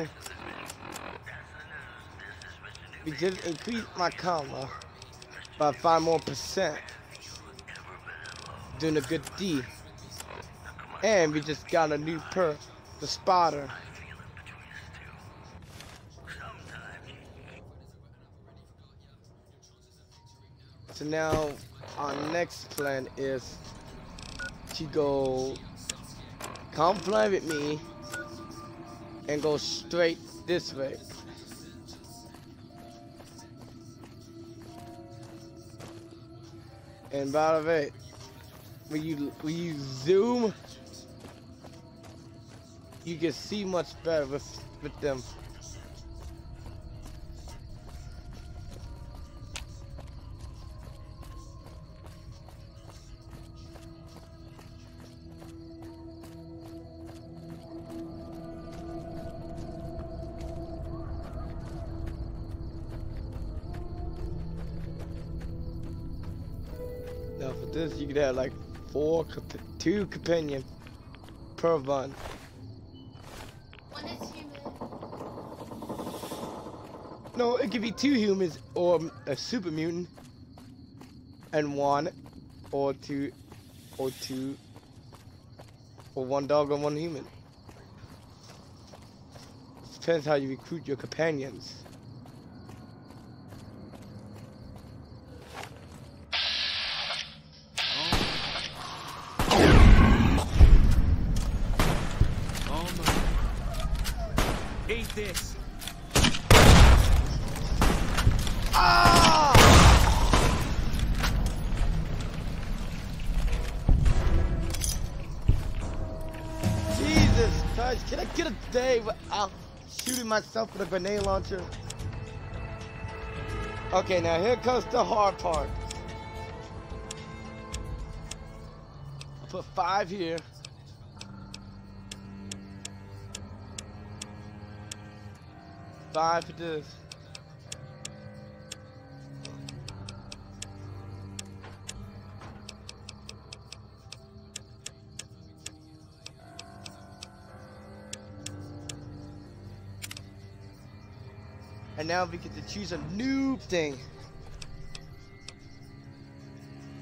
We just increased my karma by 5 more %. Doing a good deed. And we just got a new perk, the spotter. So now our next plan is to go come fly with me and go straight this way. And by the way, when you zoom, you can see much better with them. Now for this, you could have like 2 companion per one. One is human. No, it could be 2 humans or a super mutant, and 1 or 2 or 1 dog and 1 human. Depends how you recruit your companions. Eat this. Ah! Jesus Christ, can I get a day without shooting myself with a grenade launcher? Okay, now here comes the hard part. I'll put 5 here. 5 for this. And now we get to choose a new thing.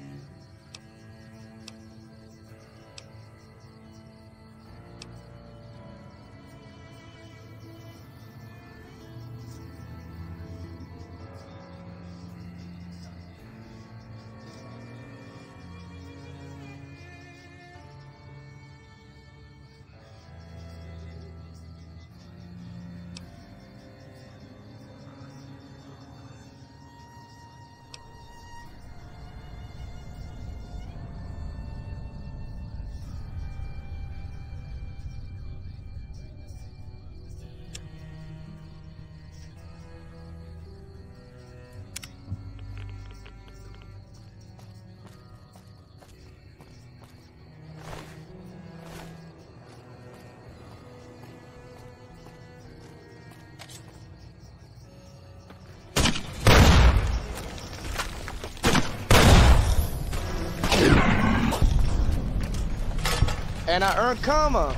And I earned karma.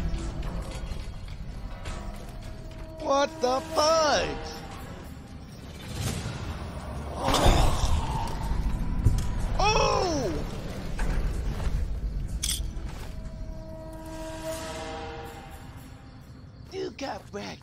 What the fudge? Oh! Dude got wrecked.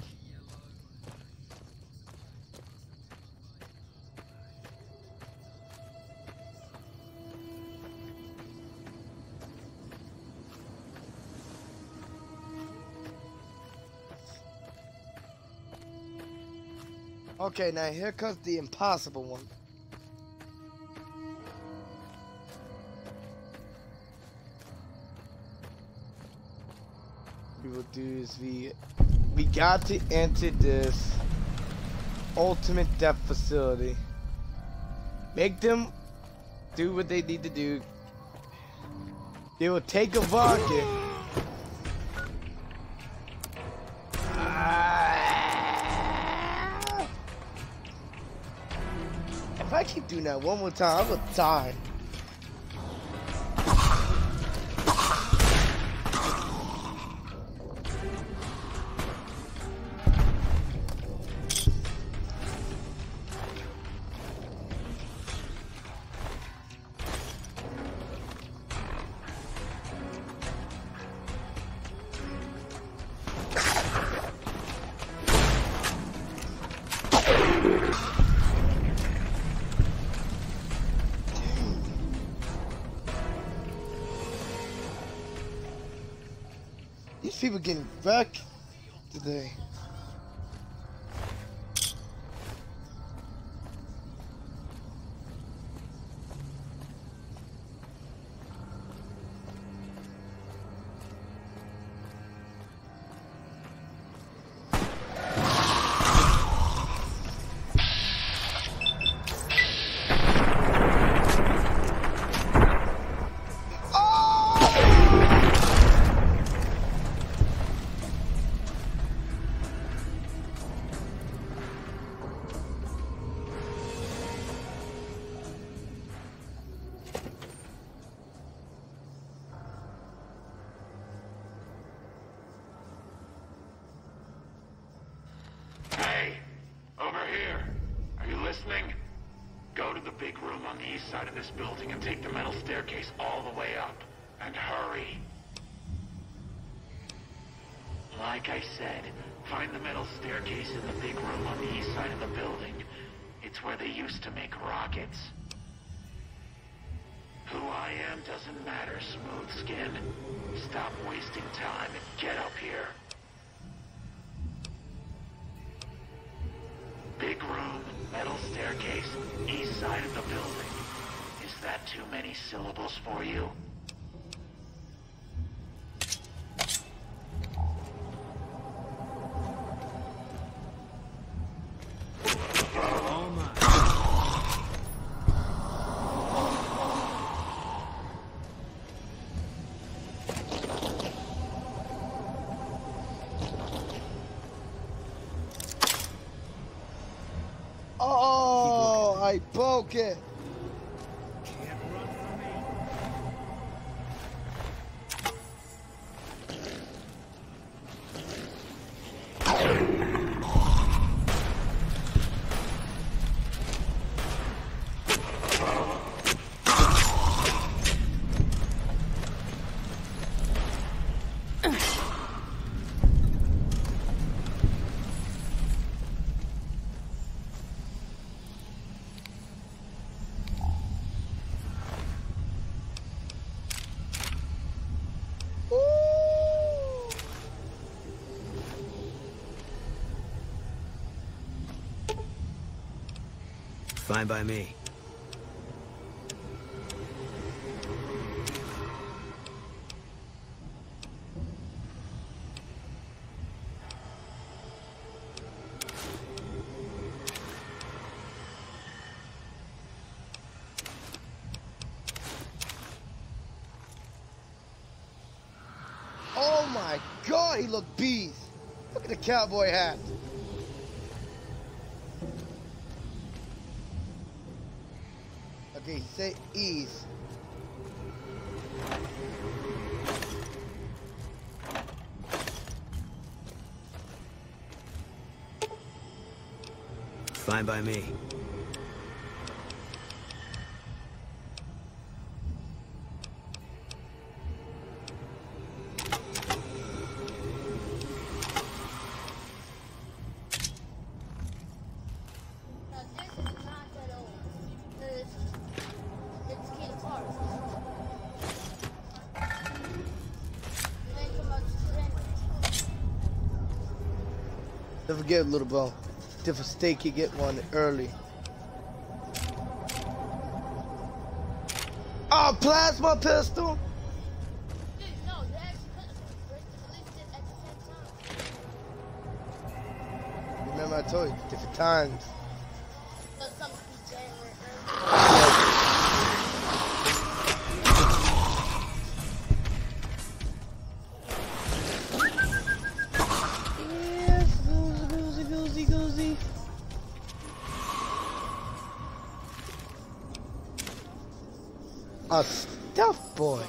Okay, now here comes the impossible one. We will do is we got to enter this ultimate death facility. Make them do what they need to do. They will take a vodka. If I keep doing that one more time, I will die. These people getting wrecked today. Go to the big room on the east side of this building and take the metal staircase all the way up. And hurry. Like I said, find the metal staircase in the big room on the east side of the building. It's where they used to make rockets. Who I am doesn't matter, Smooth Skin. Stop wasting time and get up here. Big room, metal staircase, east side of the building. Is that too many syllables for you? Oh, I broke it. Fine by me. Oh my God, he looked beast. Look at the cowboy hat. Okay, say ease. Fine by me. Don't forget, little bro. If a steak, you get one early. Oh, plasma pistol! Dude, no, they actually released it at the same time. Remember I told you, different times. But some be January Goozy. A stuffed boy.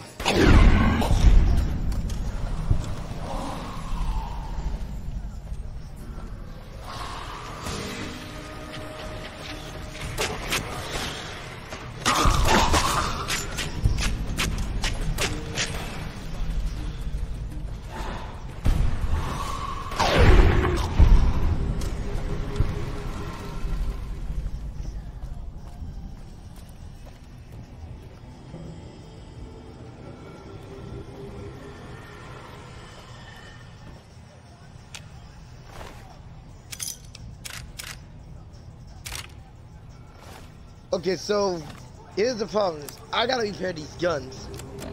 Okay, so here's the problem: I gotta repair these guns.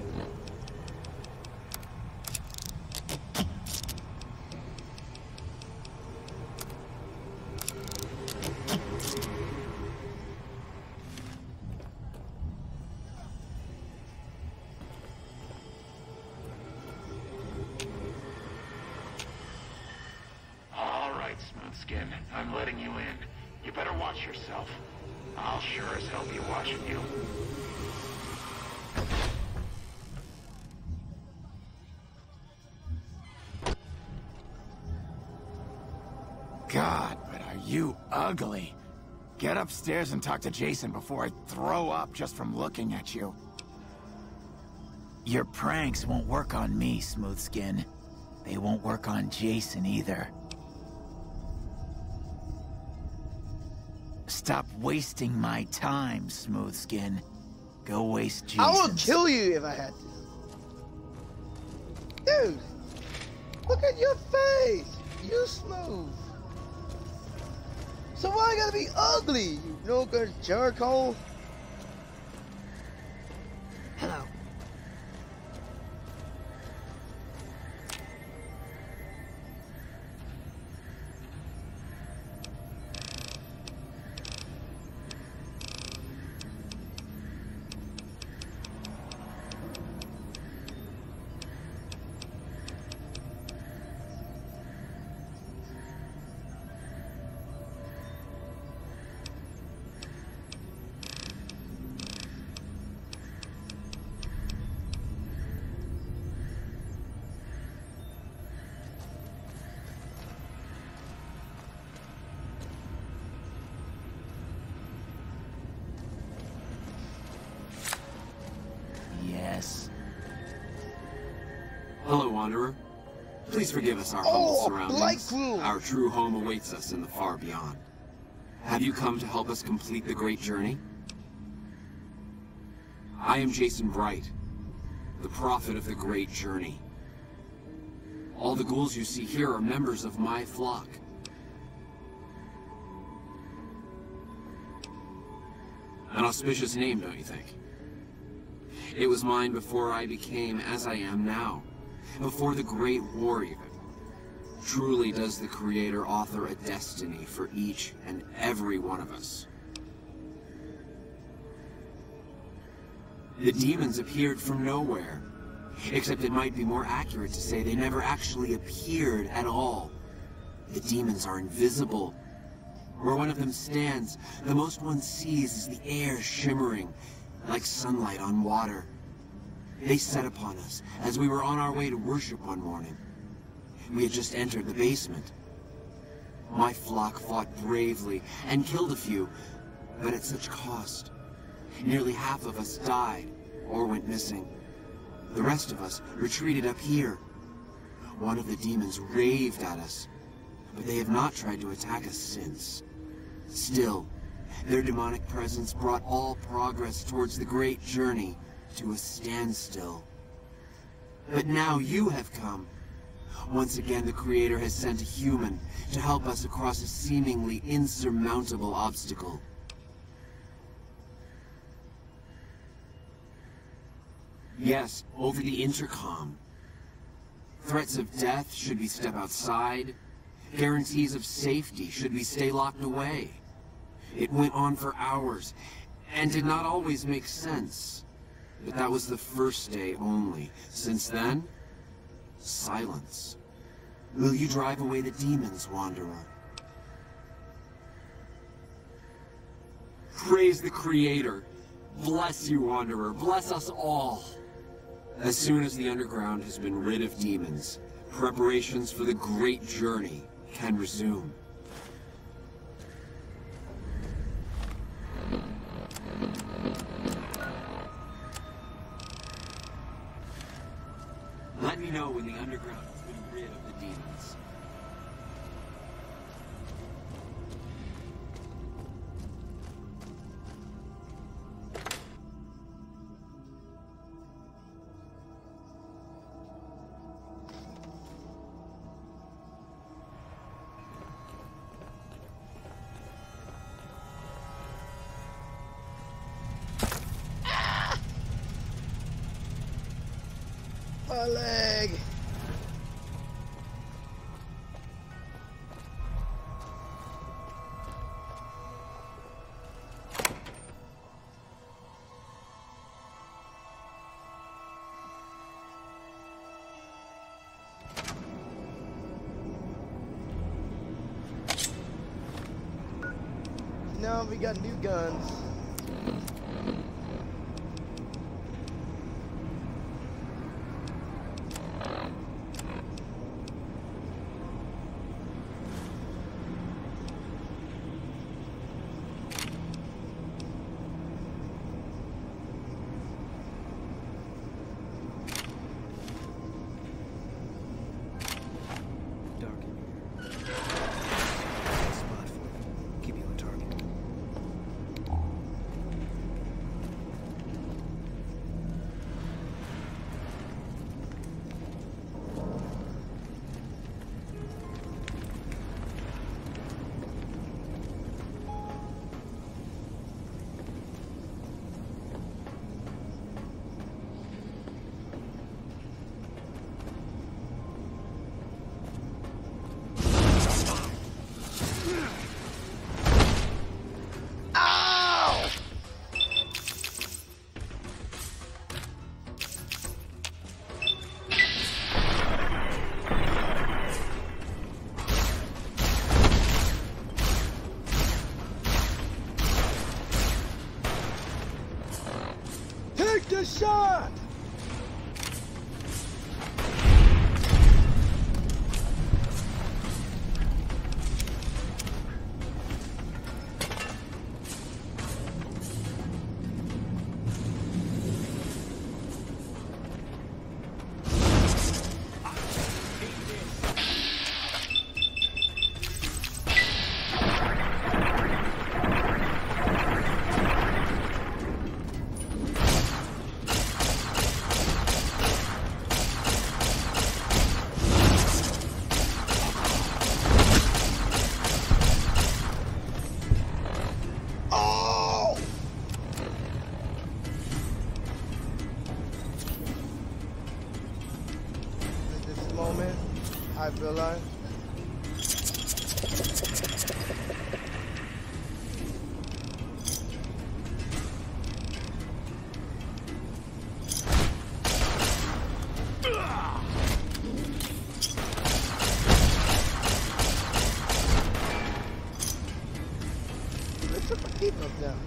All right, Smoothskin, I'm letting you in. You better watch yourself. I'll sure as hell be watching you. God, but are you ugly. Get upstairs and talk to Jason before I throw up just from looking at you. Your pranks won't work on me, Smoothskin. They won't work on Jason either. Stop wasting my time, Smoothskin. Go waste Jason's. I will kill you if I had to. Dude, look at your face. You smooth. So why I gotta be ugly? You no good jerk-hole. Hello. Yes. Hello, Wanderer. Please forgive us our humble Black surroundings. room. Our true home awaits us in the far beyond. Have you come to help us complete the great journey? I am Jason Bright, the prophet of the great journey. All the ghouls you see here are members of my flock. An auspicious name, don't you think? It was mine before I became as I am now, before the Great War even. Truly does the Creator author a destiny for each and every one of us. The demons appeared from nowhere, except it might be more accurate to say they never actually appeared at all. The demons are invisible. Where one of them stands, the most one sees is the air shimmering, like sunlight on water. They set upon us as we were on our way to worship one morning. We had just entered the basement. My flock fought bravely and killed a few, but at such cost. Nearly half of us died or went missing. The rest of us retreated up here. One of the demons raved at us, but they have not tried to attack us since. Still, their demonic presence brought all progress towards the great journey to a standstill. But now you have come. Once again, the Creator has sent a human to help us across a seemingly insurmountable obstacle. Yes, over the intercom. Threats of death should we step outside. Guarantees of safety should we stay locked away. It went on for hours, and did not always make sense. But that was the first day only. Since then, silence. Will you drive away the demons, Wanderer? Praise the Creator. Bless you, Wanderer. Bless us all. As soon as the underground has been rid of demons, preparations for the great journey can resume. Let me know when the underground has been rid of the demons. My leg. No, we got new guns. The shot! I realize. Let's put my feet up now.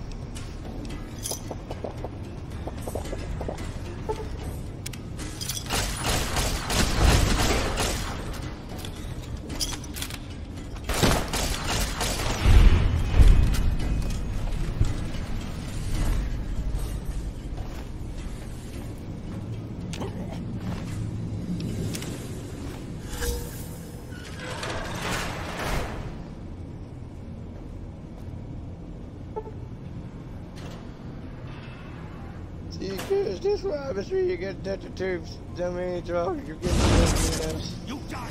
this where you get detectives, dummy, drug, you're getting this. You die!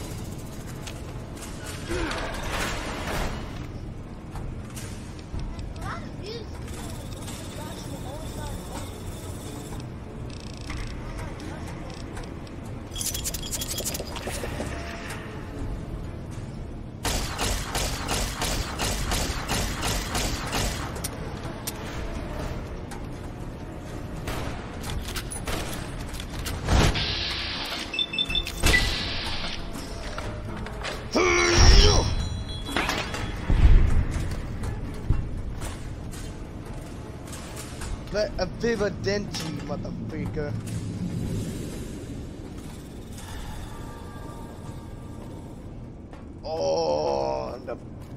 A Viva Denti, motherfucker. Oh, the...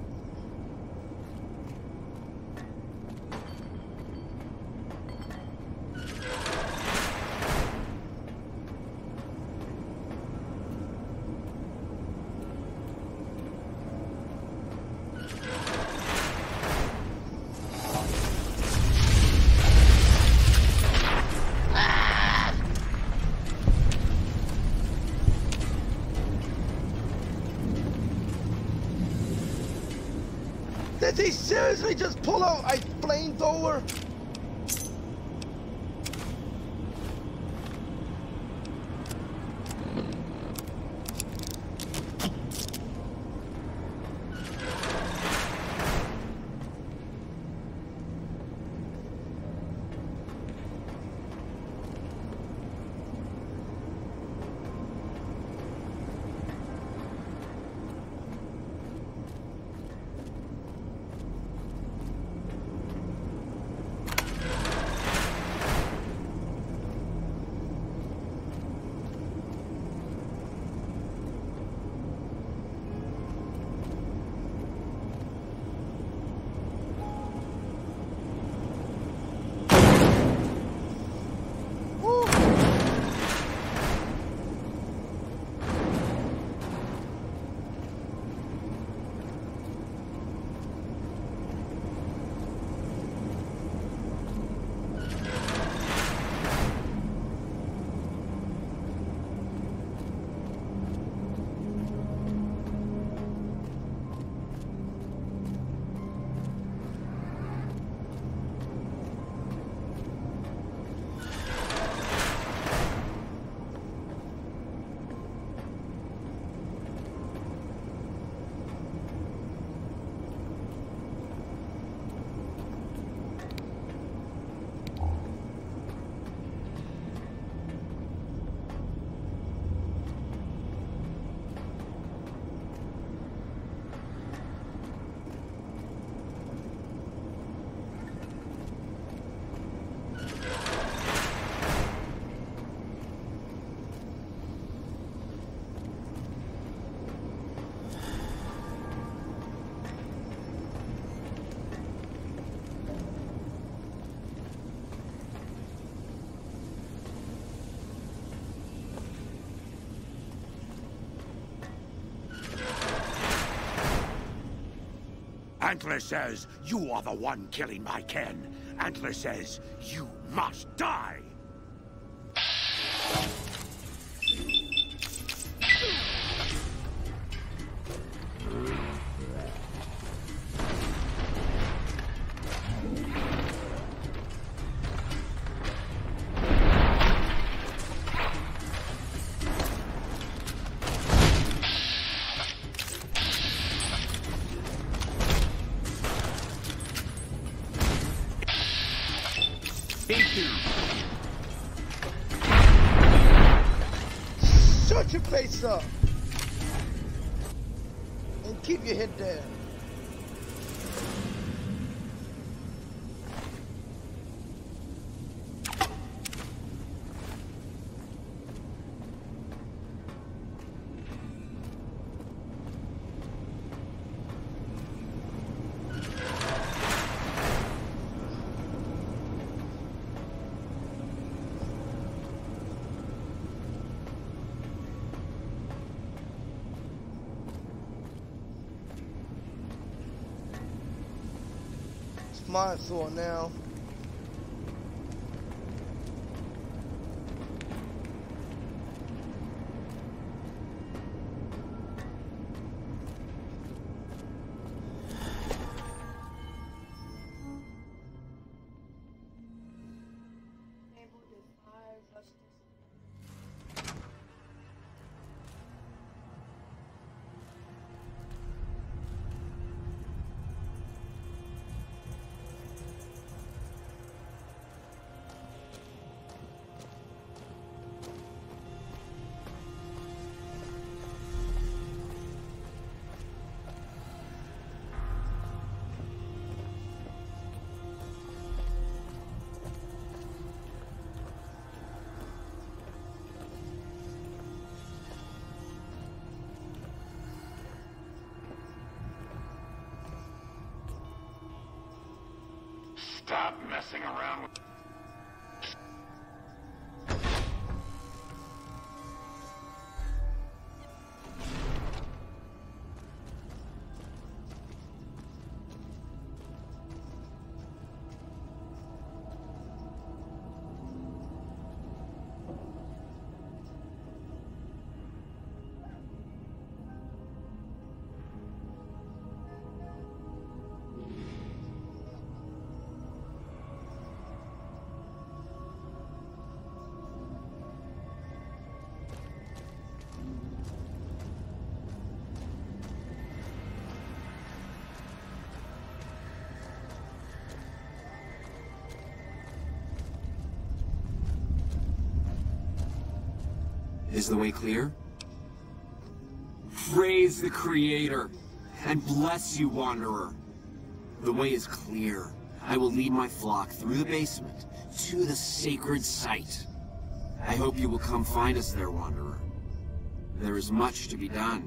Did he seriously just pull out a flamethrower? Antler says you are the one killing my Ken. Antler says you must die. Shut your face up and keep your head down. Mine saw now. Stop messing around with... Is the way clear? Praise the Creator, and bless you, Wanderer. The way is clear. I will lead my flock through the basement to the sacred site. I hope you will come find us there, Wanderer. There is much to be done.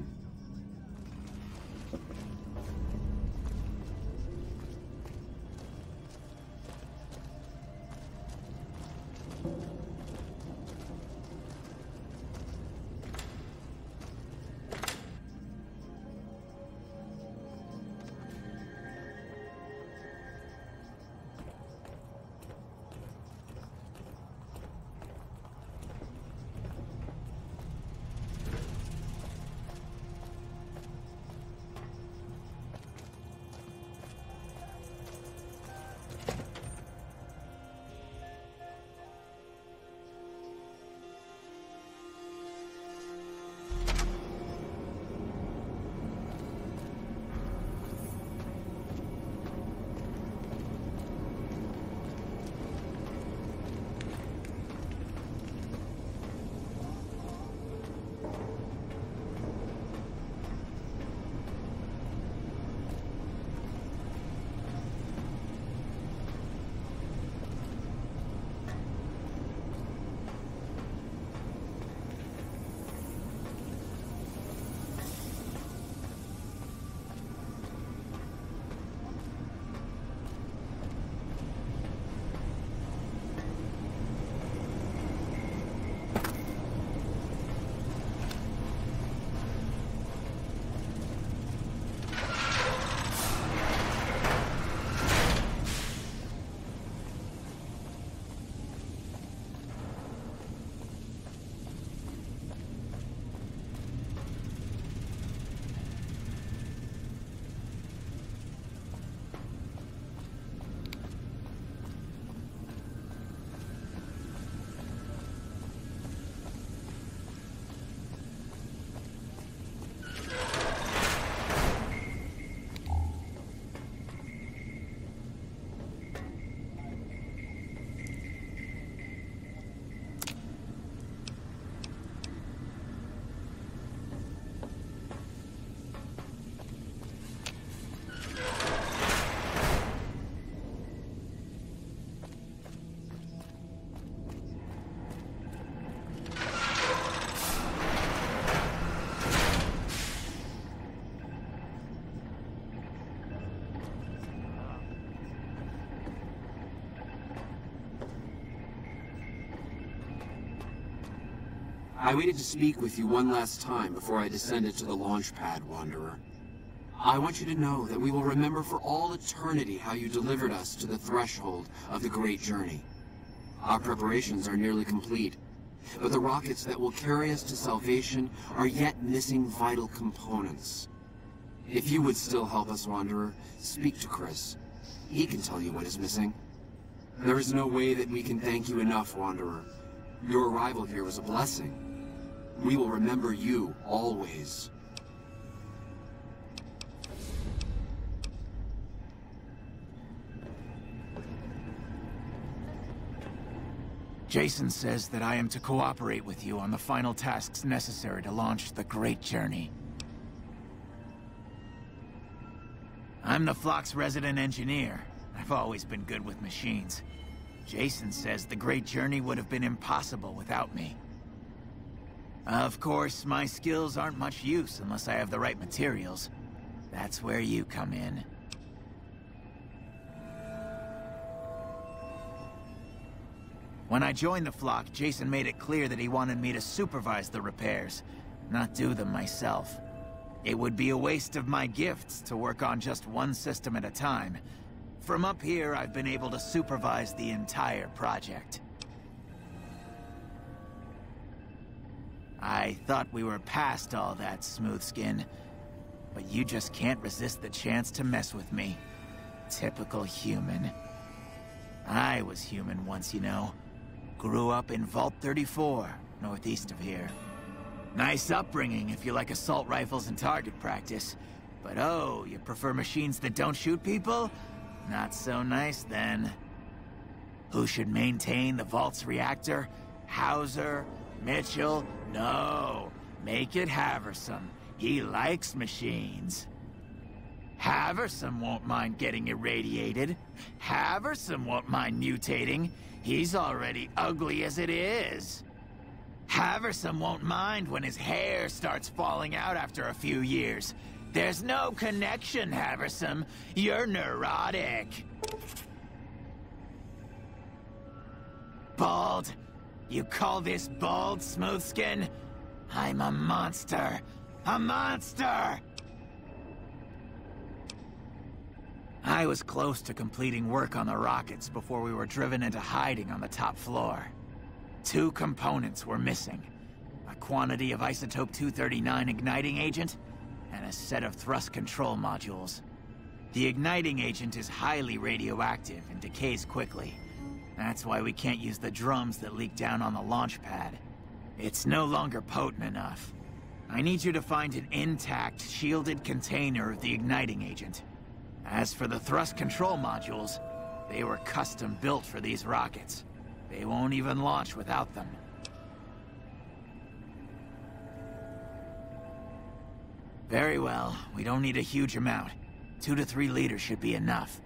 I waited to speak with you one last time before I descended to the launch pad, Wanderer. I want you to know that we will remember for all eternity how you delivered us to the threshold of the Great Journey. Our preparations are nearly complete, but the rockets that will carry us to salvation are yet missing vital components. If you would still help us, Wanderer, speak to Chris. He can tell you what is missing. There is no way that we can thank you enough, Wanderer. Your arrival here was a blessing. We will remember you always. Jason says that I am to cooperate with you on the final tasks necessary to launch the Great Journey. I'm the flock's resident engineer. I've always been good with machines. Jason says the Great Journey would have been impossible without me. Of course, my skills aren't much use unless I have the right materials. That's where you come in. When I joined the flock, Jason made it clear that he wanted me to supervise the repairs, not do them myself. It would be a waste of my gifts to work on just one system at a time. From up here, I've been able to supervise the entire project. I thought we were past all that, Smoothskin. But you just can't resist the chance to mess with me. Typical human. I was human once, you know. Grew up in Vault 34, northeast of here. Nice upbringing if you like assault rifles and target practice. But oh, you prefer machines that don't shoot people? Not so nice then. Who should maintain the Vault's reactor? Hauser? Mitchell? No. Make it Haversam. He likes machines. Haversam won't mind getting irradiated. Haversam won't mind mutating. He's already ugly as it is. Haversam won't mind when his hair starts falling out after a few years. There's no connection, Haversam. You're neurotic. Bald? You call this bald, Smoothskin? I'm a monster. A monster! I was close to completing work on the rockets before we were driven into hiding on the top floor. 2 components were missing. A quantity of Isotope 239 igniting agent, and a set of thrust control modules. The igniting agent is highly radioactive and decays quickly. That's why we can't use the drums that leak down on the launch pad. It's no longer potent enough. I need you to find an intact, shielded container of the igniting agent. As for the thrust control modules, they were custom built for these rockets. They won't even launch without them. Very well, we don't need a huge amount. 2 to 3 liters should be enough.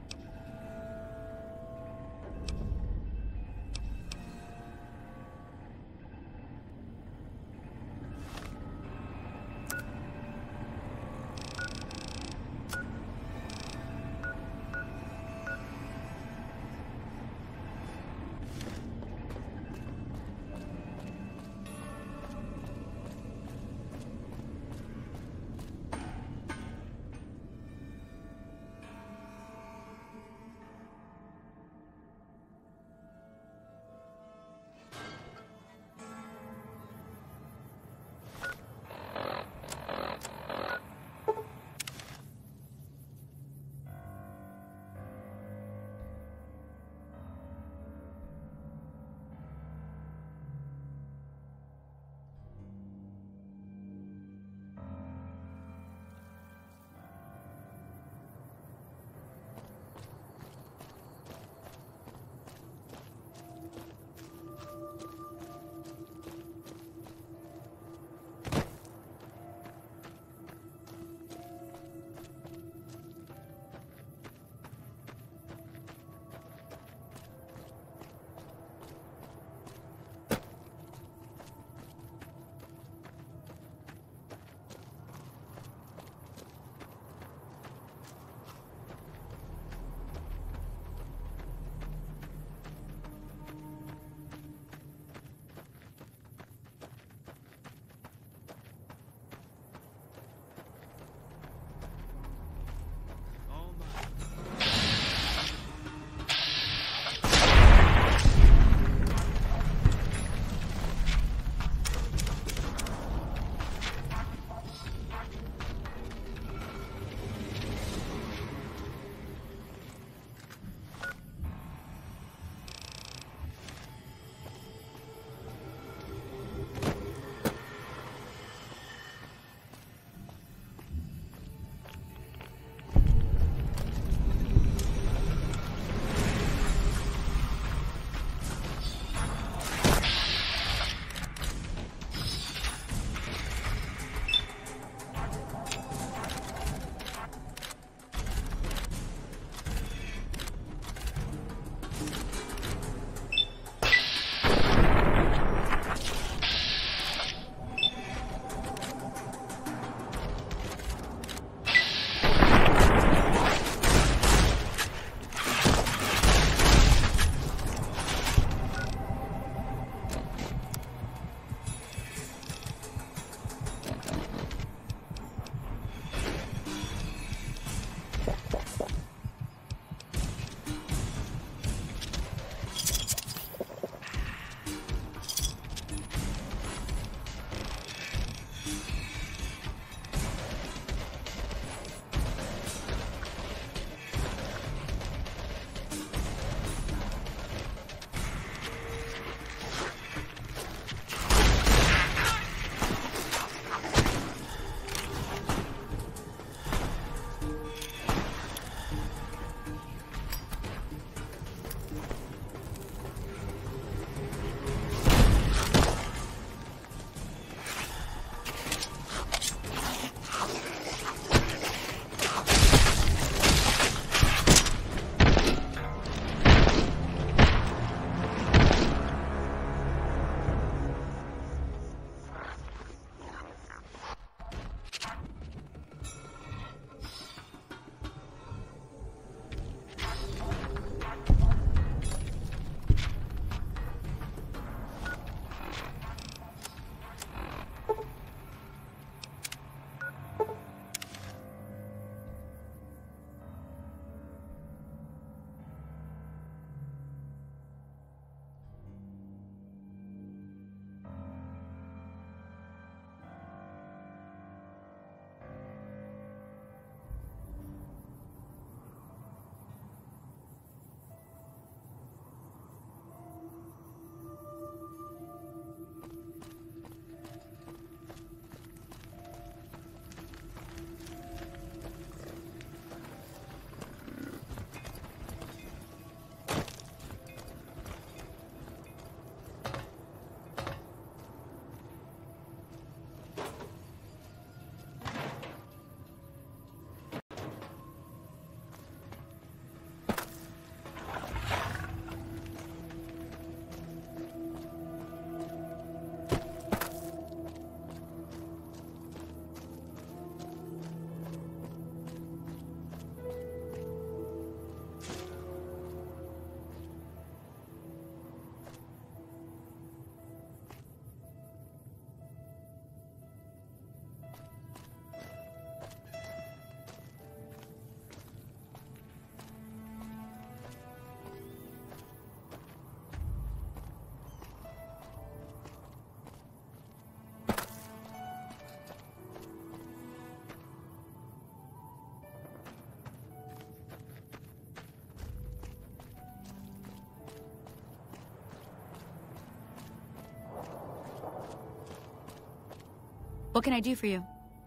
What can I do for you?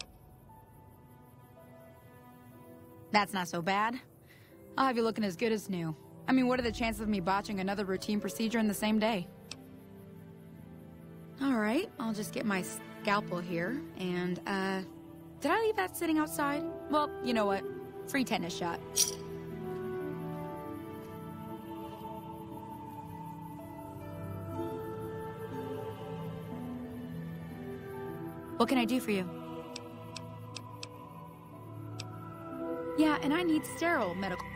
That's not so bad. I'll have you looking as good as new. I mean, what are the chances of me botching another routine procedure in the same day? Alright, I'll just get my scalpel here, and, did I leave that sitting outside? Well, you know what? Free tetanus shot. What can I do for you? Yeah, and I need sterile medical...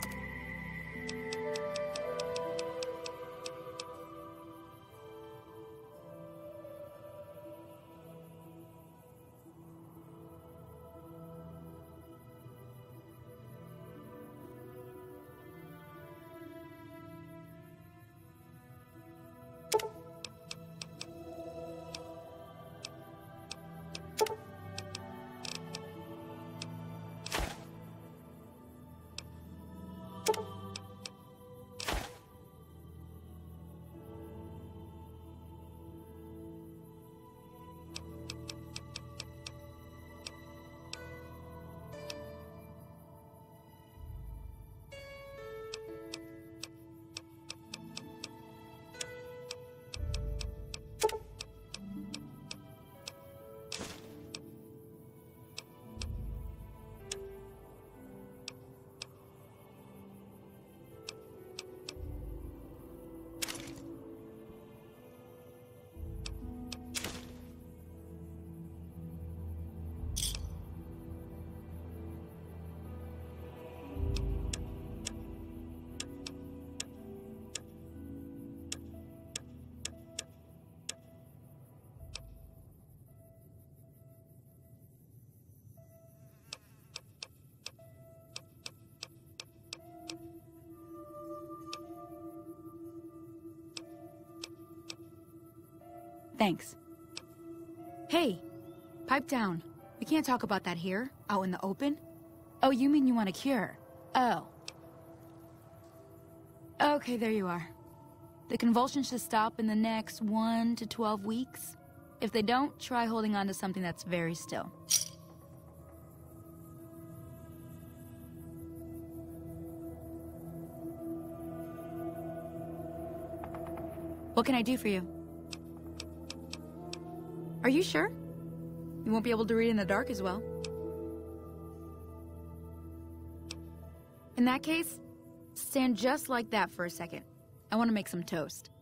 Thanks. Hey, pipe down. We can't talk about that here, out in the open. Oh, you mean you want a cure? Oh. Okay, there you are. The convulsions should stop in the next 1 to 12 weeks. If they don't, try holding on to something that's very still. What can I do for you? Are you sure? You won't be able to read in the dark as well. In that case, stand just like that for a second. I want to make some toast.